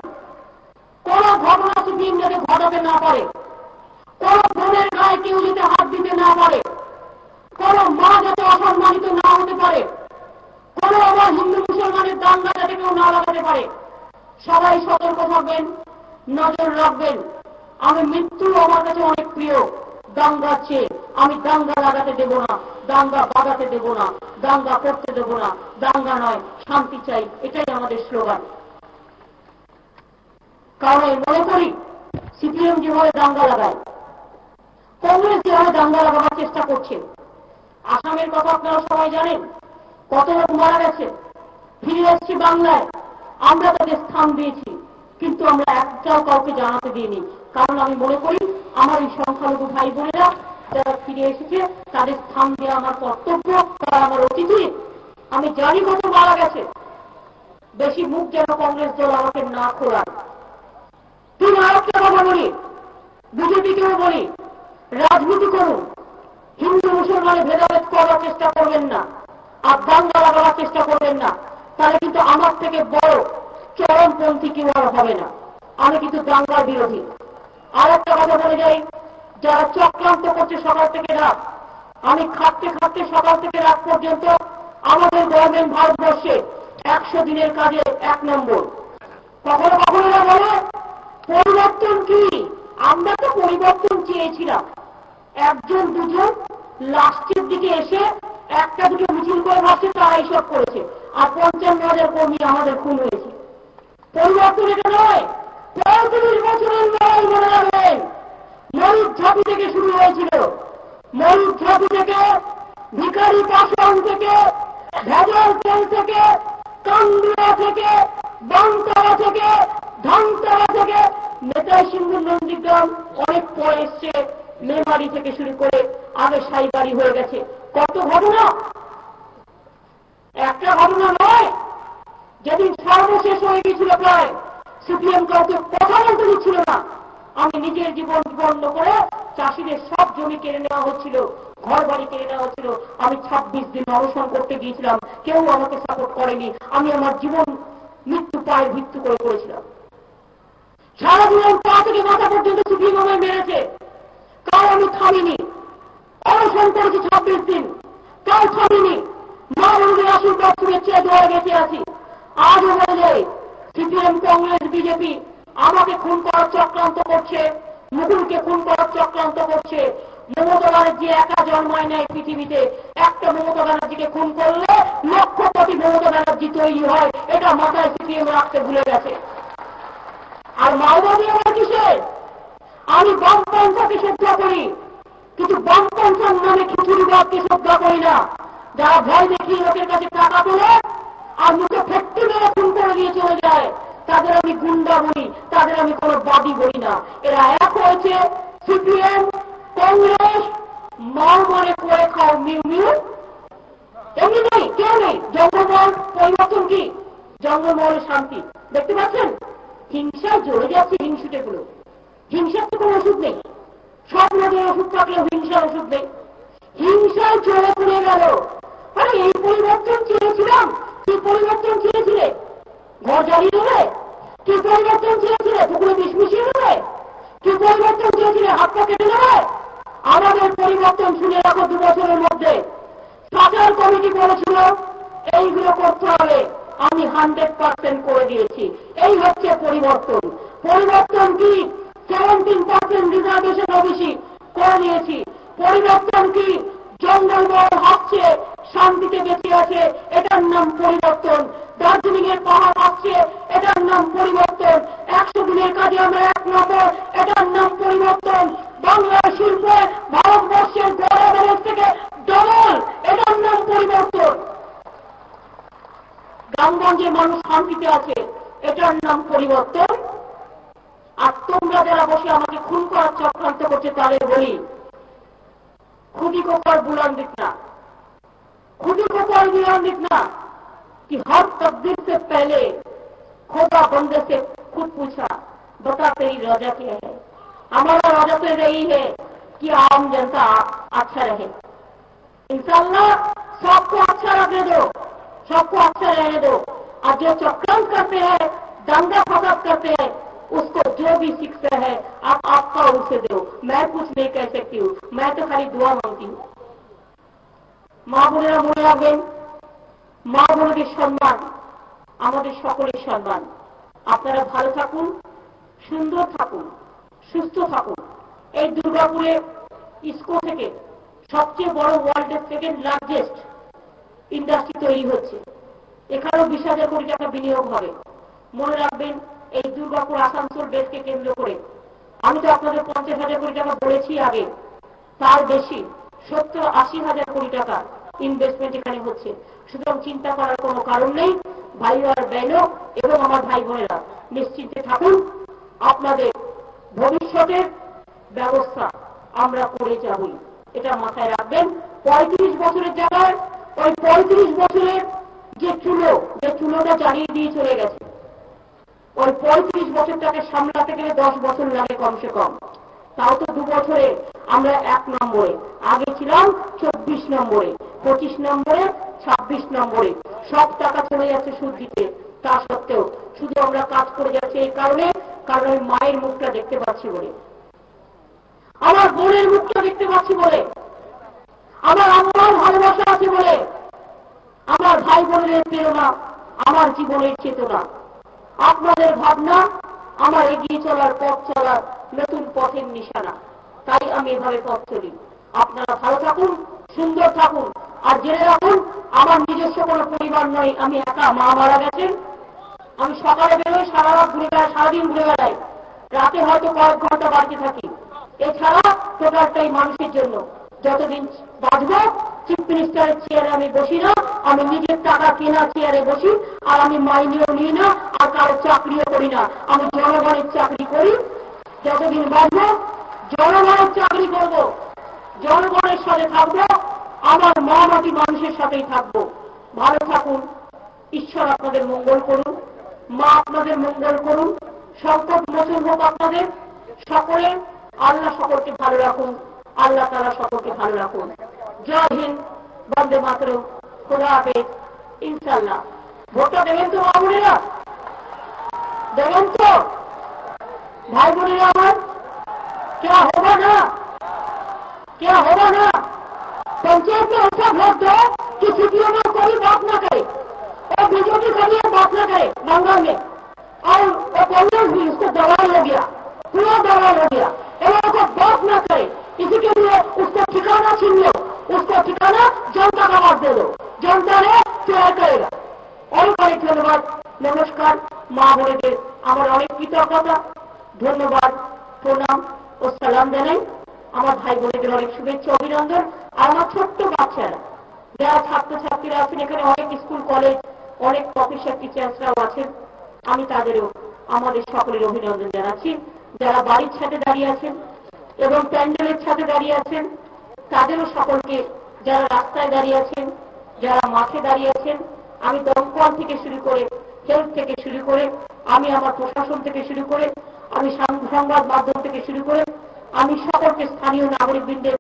Speaker 1: কোন ঘটনা সিপিএম যাতে ঘটাতে না পারে, কোন বোনের গায়ে কেউ যাতে হাত দিতে না পারে, কোন মা যাতে অসম্মানিত না হতে পারে, কোন আবার হিন্দু মুসলমানের দাঙ্গা যাতে কেউ না লাগাতে পারে। সবাই সতর্ক থাকবেন, নজর রাখবেন। আমি মৃত্যু আমার কাছে অনেক প্রিয় দাঙ্গা চেয়ে, আমি দাঙ্গা লাগাতে দেব না, দাঙ্গা বাগাতে দেব না, দাঙ্গা করতে দেব না। দাঙ্গা নয়, শান্তি চাই, এটাই আমাদের স্লোগান। কারণ আমি মনে করি সিপিএম যেভাবে দাঙ্গা লাগায়, কংগ্রেস যেভাবে দাঙ্গা লাগাবার চেষ্টা করছে, আসামের কথা আপনারা সবাই জানেন, কত লোক মারা গেছে, ফিরে এসেছি বাংলায়, আমরা তাদের স্থান দিয়েছি, কিন্তু আমরা একটাও কাউকে জানাতে দিইনি। কারণ আমি মনে করি আমার এই সংখ্যালঘু ভাই বোনেরা যারা ফিরে এসেছে তাদের স্থান দেওয়া আমার কর্তব্য, তারা আমার অতিথি। আমি জানি কত মারা গেছে, বেশি মুখ যেন কংগ্রেস দল আমাকে না খোলায়। তুমি আরেকটা কথা বলি, বিজেপিকেও বলি, রাজনীতি করুন, হিন্দু মুসলমানের ভেদাভেদ করার চেষ্টা করবেন না, আর দাঙ্গা লাগাবার চেষ্টা করবেন না, তাহলে কিন্তু আমার থেকে বড় চরমপন্থী কেউ আর হবে না। আমি কিন্তু দাঙ্গার বিরোধী। আর একটা কথা বলে যাই, যারা চক্রান্ত করছে সকাল থেকে রাত, আমি খাটতে খাটতে সকাল থেকে রাত পর্যন্ত আমাদের গভর্নমেন্ট ভারতবর্ষে 100 দিনের কাজে 1 নম্বর। কখনো কখনো এরা বলে পরিবর্তন কি, আমরা তো পরিবর্তন চেয়েছিলাম। একজন দুজন লাস্টের দিকে এসে একটা দুটো মিছিল করে ভাবছে তারা এইসব করেছে, আর 55,000 কর্মী আমাদের খুন হয়েছে। পরিবর্তন এটা নয়, 35 বছরের লড়াই মনে রাখবেন। ময়ূর ঝাঁপি থেকে শুরু হয়েছিল, ময়ূর ঝাঁপি থেকে, ভিখারি পাশন থেকে, ভেজাল তেল থেকে, কান্দিয়া থেকে, বামতলা থেকে, ধানতলা থেকে, নেতাই সিন্ধু নন্দীগ্রাম অনেক পরে এসছে, মেমারি থেকে শুরু করে আগে সাইবাড়ি হয়ে গেছে। কত ঘটনা একটা ঘটনা নয়, যেদিন সর্বশেষ হয়ে গিয়েছিল প্রায় সিপিএম কাউকে কথা বলতে দিচ্ছিল না, আমি নিজের জীবন বিপন্ন করে চাষিদের সব জমি কেড়ে নেওয়া হচ্ছিল, ঘর বাড়ি কেড়ে নেওয়া হচ্ছিল, আমি 26 দিন অনশন করতে গিয়েছিলাম, কেউ আমাকে সাপোর্ট করেনি, আমি আমার জীবন মৃত্যু পায়ের ভিত্তি করে করেছিলাম। সারা জীবন পা থেকে মাথা পর্যন্ত সিপিএম আমায় মেরেছে, তাও আমি থামিনি, অনশন করেছি 26 দিন, তাও থামিনি, মা বলবে আশীর্বাদ শুভেচ্ছা দোয়া গেছে আছি। আজও বলে সিপিএম কংগ্রেস বিজেপি আমাকে খুন করার চক্রান্ত করছে, মুকুলকে খুন করার চক্রান্ত করছে। মমতা ব্যানার্জি একা জন্মায় নাই পৃথিবীতে, একটা মমতা ব্যানার্জিকে খুন করলে লক্ষ কোটি মমতা ব্যানার্জি তৈরি হয়, এটা মাথায় সিপিএম রাখতে ভুলে গেছে। আর মাওবাদী আমার কিসের? আমি বামপন্থাকে শ্রদ্ধা করি, কিন্তু বামপন্থার নামে খিচুড়িবাদকে শ্রদ্ধা করি না। যারা ভয় দেখিয়ে লোকের কাছে টাকা তোলে আর মুখে ফেটে মেরে খুন করে দিয়ে চলে যায়, তাদের আমি গুন্ডা বলি, তাদের আমি কোনো বাদী বলি না। এরা এক হয়েছে সিপিএম কংগ্রেস, মাও মনে করে খাও মিউ মিউ, এমনি নেই, কেউ নেই। জঙ্গলমহল পরিবর্তন কি? জঙ্গলমহলের শান্তি দেখতে পাচ্ছেন? হিংসায় জ্বলে যাচ্ছে হিংসুটেগুলো। হিংসার তো কোনো ওষুধ নেই, সব রোগের ওষুধ থাকলেও হিংসার ওষুধ নেই। হিংসায় জ্বলে পড়ে গেল। আরে এই পরিবর্তন চেয়েছিলাম, কি পরিবর্তন চেয়েছিলে? ঘর জ্বালিয়ে দেবে? কি পরিবর্তন চেয়েছিলে? পুকুরে বিষ মিশিয়ে দেবে? কি পরিবর্তন চেয়েছিলে? হাত পা কেটে দেবে? আমাদের পরিবর্তন শুনে রাখো, 2 বছরের মধ্যে সাচার কমিটি বলেছিল এইগুলো করতে হবে, আমি 100% করে দিয়েছি। এই হচ্ছে পরিবর্তন। পরিবর্তন কি? 17% রিজার্ভেশন ওবিসি করে দিয়েছি। পরিবর্তন কি? জঙ্গলমহল হাসছে, শান্তিতে বেঁচে আছে, এটার নাম পরিবর্তন। দার্জিলিং এর পাহাড় আসছে, এটার নাম পরিবর্তন। 100 দিনের কাজে আমরা 1 নম্বর, এটার নাম পরিবর্তন। বাংলার শিল্পে ভারতবর্ষের গড় থেকে ডবল, এটার নাম পরিবর্তন। গ্রামগঞ্জে মানুষ শান্তিতে আছে, এটার নাম পরিবর্তন। আর তোমরা যারা বসে আমাকে খুন করার চক্রান্ত করছে তাদের বলি, खुदी को पर बुलंद दिखना, खुदी को पर बुलंद दिखना कि हर तकदीर से पहले खुदा बंदे से खुद पूछा, बता तेरी रजा क्या है? हमारा रजा तो यही है कि आम जनता अच्छा रहे। इंशाअल्लाह सबको अच्छा रखने दो, सबको अच्छा रहने दो। और जो चक्रांत करते हैं, दंगा फसाद करते हैं, उसको जो भी शिक्षा है आप आपका उसे दो। मैं कुछ नहीं कह सकती हूँ, मैं तो खाली दुआ मांगती हूँ। মা বোনেরা মনে রাখবেন, মা বোনদের সম্মান আমাদের সকলের সম্মান। আপনারা ভালো থাকুন, সুন্দর থাকুন, সুস্থ থাকুন। এই দুর্গাপুরে ইসকো থেকে সবচেয়ে বড় ওয়ার্ল্ডের 2nd লার্জেস্ট ইন্ডাস্ট্রি তৈরি হচ্ছে, এখানেও 20,000 কোটি টাকা বিনিয়োগ হবে। মনে রাখবেন, এই দুর্গাপুর আসানসোল বেসকে কেন্দ্র করে আমি তো আপনাদের 50,000 কোটি টাকা বলেছি আগে, তার বেশি 70-80,000 কোটি টাকা ইনভেস্টমেন্ট এখানে হচ্ছে। সুতরাং চিন্তা করার কোনো কারণ নেই। ভাই আর বহনও এবং আমার ভাই বোনেরা নিশ্চিন্তে থাকুন, আপনাদের ভবিষ্যতের ব্যবস্থা আমরা করে যাবই, এটা মাথায় রাখবেন। 35 বছরের জায়গায় ওই 35 বছরের যে চুলোটা জ্বালিয়ে দিয়ে চলে গেছে, ওই 35 বছরটাকে সামলাতে গেলে 10 বছর লাগে কমসে কম। তাও তো 2 বছরে আমরা 1 নম্বরে, আগে ছিলাম 24 নম্বরে, 25 নম্বরে, 26 নম্বরে। সব টাকা চলে যাচ্ছে সুদ দিতে। তা সত্ত্বেও শুধু আমরা কাজ করে যাচ্ছি এই কারণে, কারণ আমি মায়ের মুখটা দেখতে পাচ্ছি বলে, আমার বোনের মুখটা দেখতে পাচ্ছি বলে, আমার আম্মার ভালোবাসা আছে বলে, আমার ভাই বোনের প্রেরণা আমার জীবনের চেতনা, আপনাদের ভাবনা আমার এগিয়ে চলার পথ চলার নতুন পথের নিশানা। তাই আমি এভাবে পথ চলি। আপনারা ভালো থাকুন, সুন্দর থাকুন। আর জেনে রাখুন, আমার নিজস্ব কোনো পরিবার নয়, আমি একা। মা মারা গেছেন, আমি সকালে বেরোই, সারা রাত ঘুরে বেড়াই, সারাদিন ঘুরে বেড়াই, রাতে হয়তো কয়েক ঘন্টা বাড়িতে থাকি। এছাড়া টোটালটাই মানুষের জন্য। যতদিন বাঁচব চিফ মিনিস্টারের চেয়ারে আমি বসি না, আমি নিজের টাকা কেনা চেয়ারে বসি, আর আমি মাইনেও নিই না, আর কারো চাকরিও করি না। আমি জনগণের চাকরি করি। যতদিন বাঁচব জনগণের চাকরি করব, জনগণের সাথে থাকবো, আমার মা মাটি মানুষের সাথেই থাকবো। ভালো থাকুন, ঈশ্বর আপনাদের মঙ্গল করুন, মা আপনাদের মঙ্গল করুন, সংকট মোচন হোক আপনাদের সকলে, আল্লাহ সকলকে ভালো রাখুন, আল্লাহ তাআলা সকলকে ভালো রাখুন। জয় হিন্দ, বন্দে মাতরম, খোদা হাফেজ, ইনশাআল্লাহ। ভোটটা দেবেন তো মা বোনেরা, দেবেন তো ভাই বোনেরা আমার? क्या होगा ना, क्या होगा ना? पंचायत में ऐसा वोट दो कि सीपीओ में कोई बात ना करे और बीजेपी का भी बात ना करे बंगाल में, और वो कांग्रेस भी उसको दवाई हो गया, पूरा दवाई हो गया, लोगों को बात ना करे। इसी के लिए उसको ठिकाना छीन लो, उसको ठिकाना जनता का बात दे दो, जनता ने तैयार करेगा। অনেক অনেক ধন্যবাদ, নমস্কার। মা বোনেদের আমার অনেক কৃতজ্ঞতা, ধন্যবাদ, প্রণাম ও সালাম জানাই। আমার ভাই বোনেদের অনেক শুভেচ্ছা, অভিনন্দন। আর আমার ছোট্ট বাচ্চারা যারা ছাত্রছাত্রীরা আছেন, এখানে অনেক স্কুল কলেজ, অনেক প্রফেসর টিচার্সরাও আছেন, আমি তাদেরও আমাদের সকলের অভিনন্দন জানাচ্ছি। যারা বাড়ির ছাদে দাঁড়িয়ে আছেন এবং প্যান্ডেলের ছাদে দাঁড়িয়ে আছেন, তাদেরও সকলকে, যারা রাস্তায় দাঁড়িয়ে আছেন, যারা মাঠে দাঁড়িয়ে আছেন, আমি দমকল থেকে শুরু করে, হেলথ থেকে শুরু করে, আমি আমার প্রশাসন থেকে শুরু করে, আমি সংবাদ মাধ্যম থেকে শুরু করে, আমি সকলকে, স্থানীয় নাগরিকবৃন্দের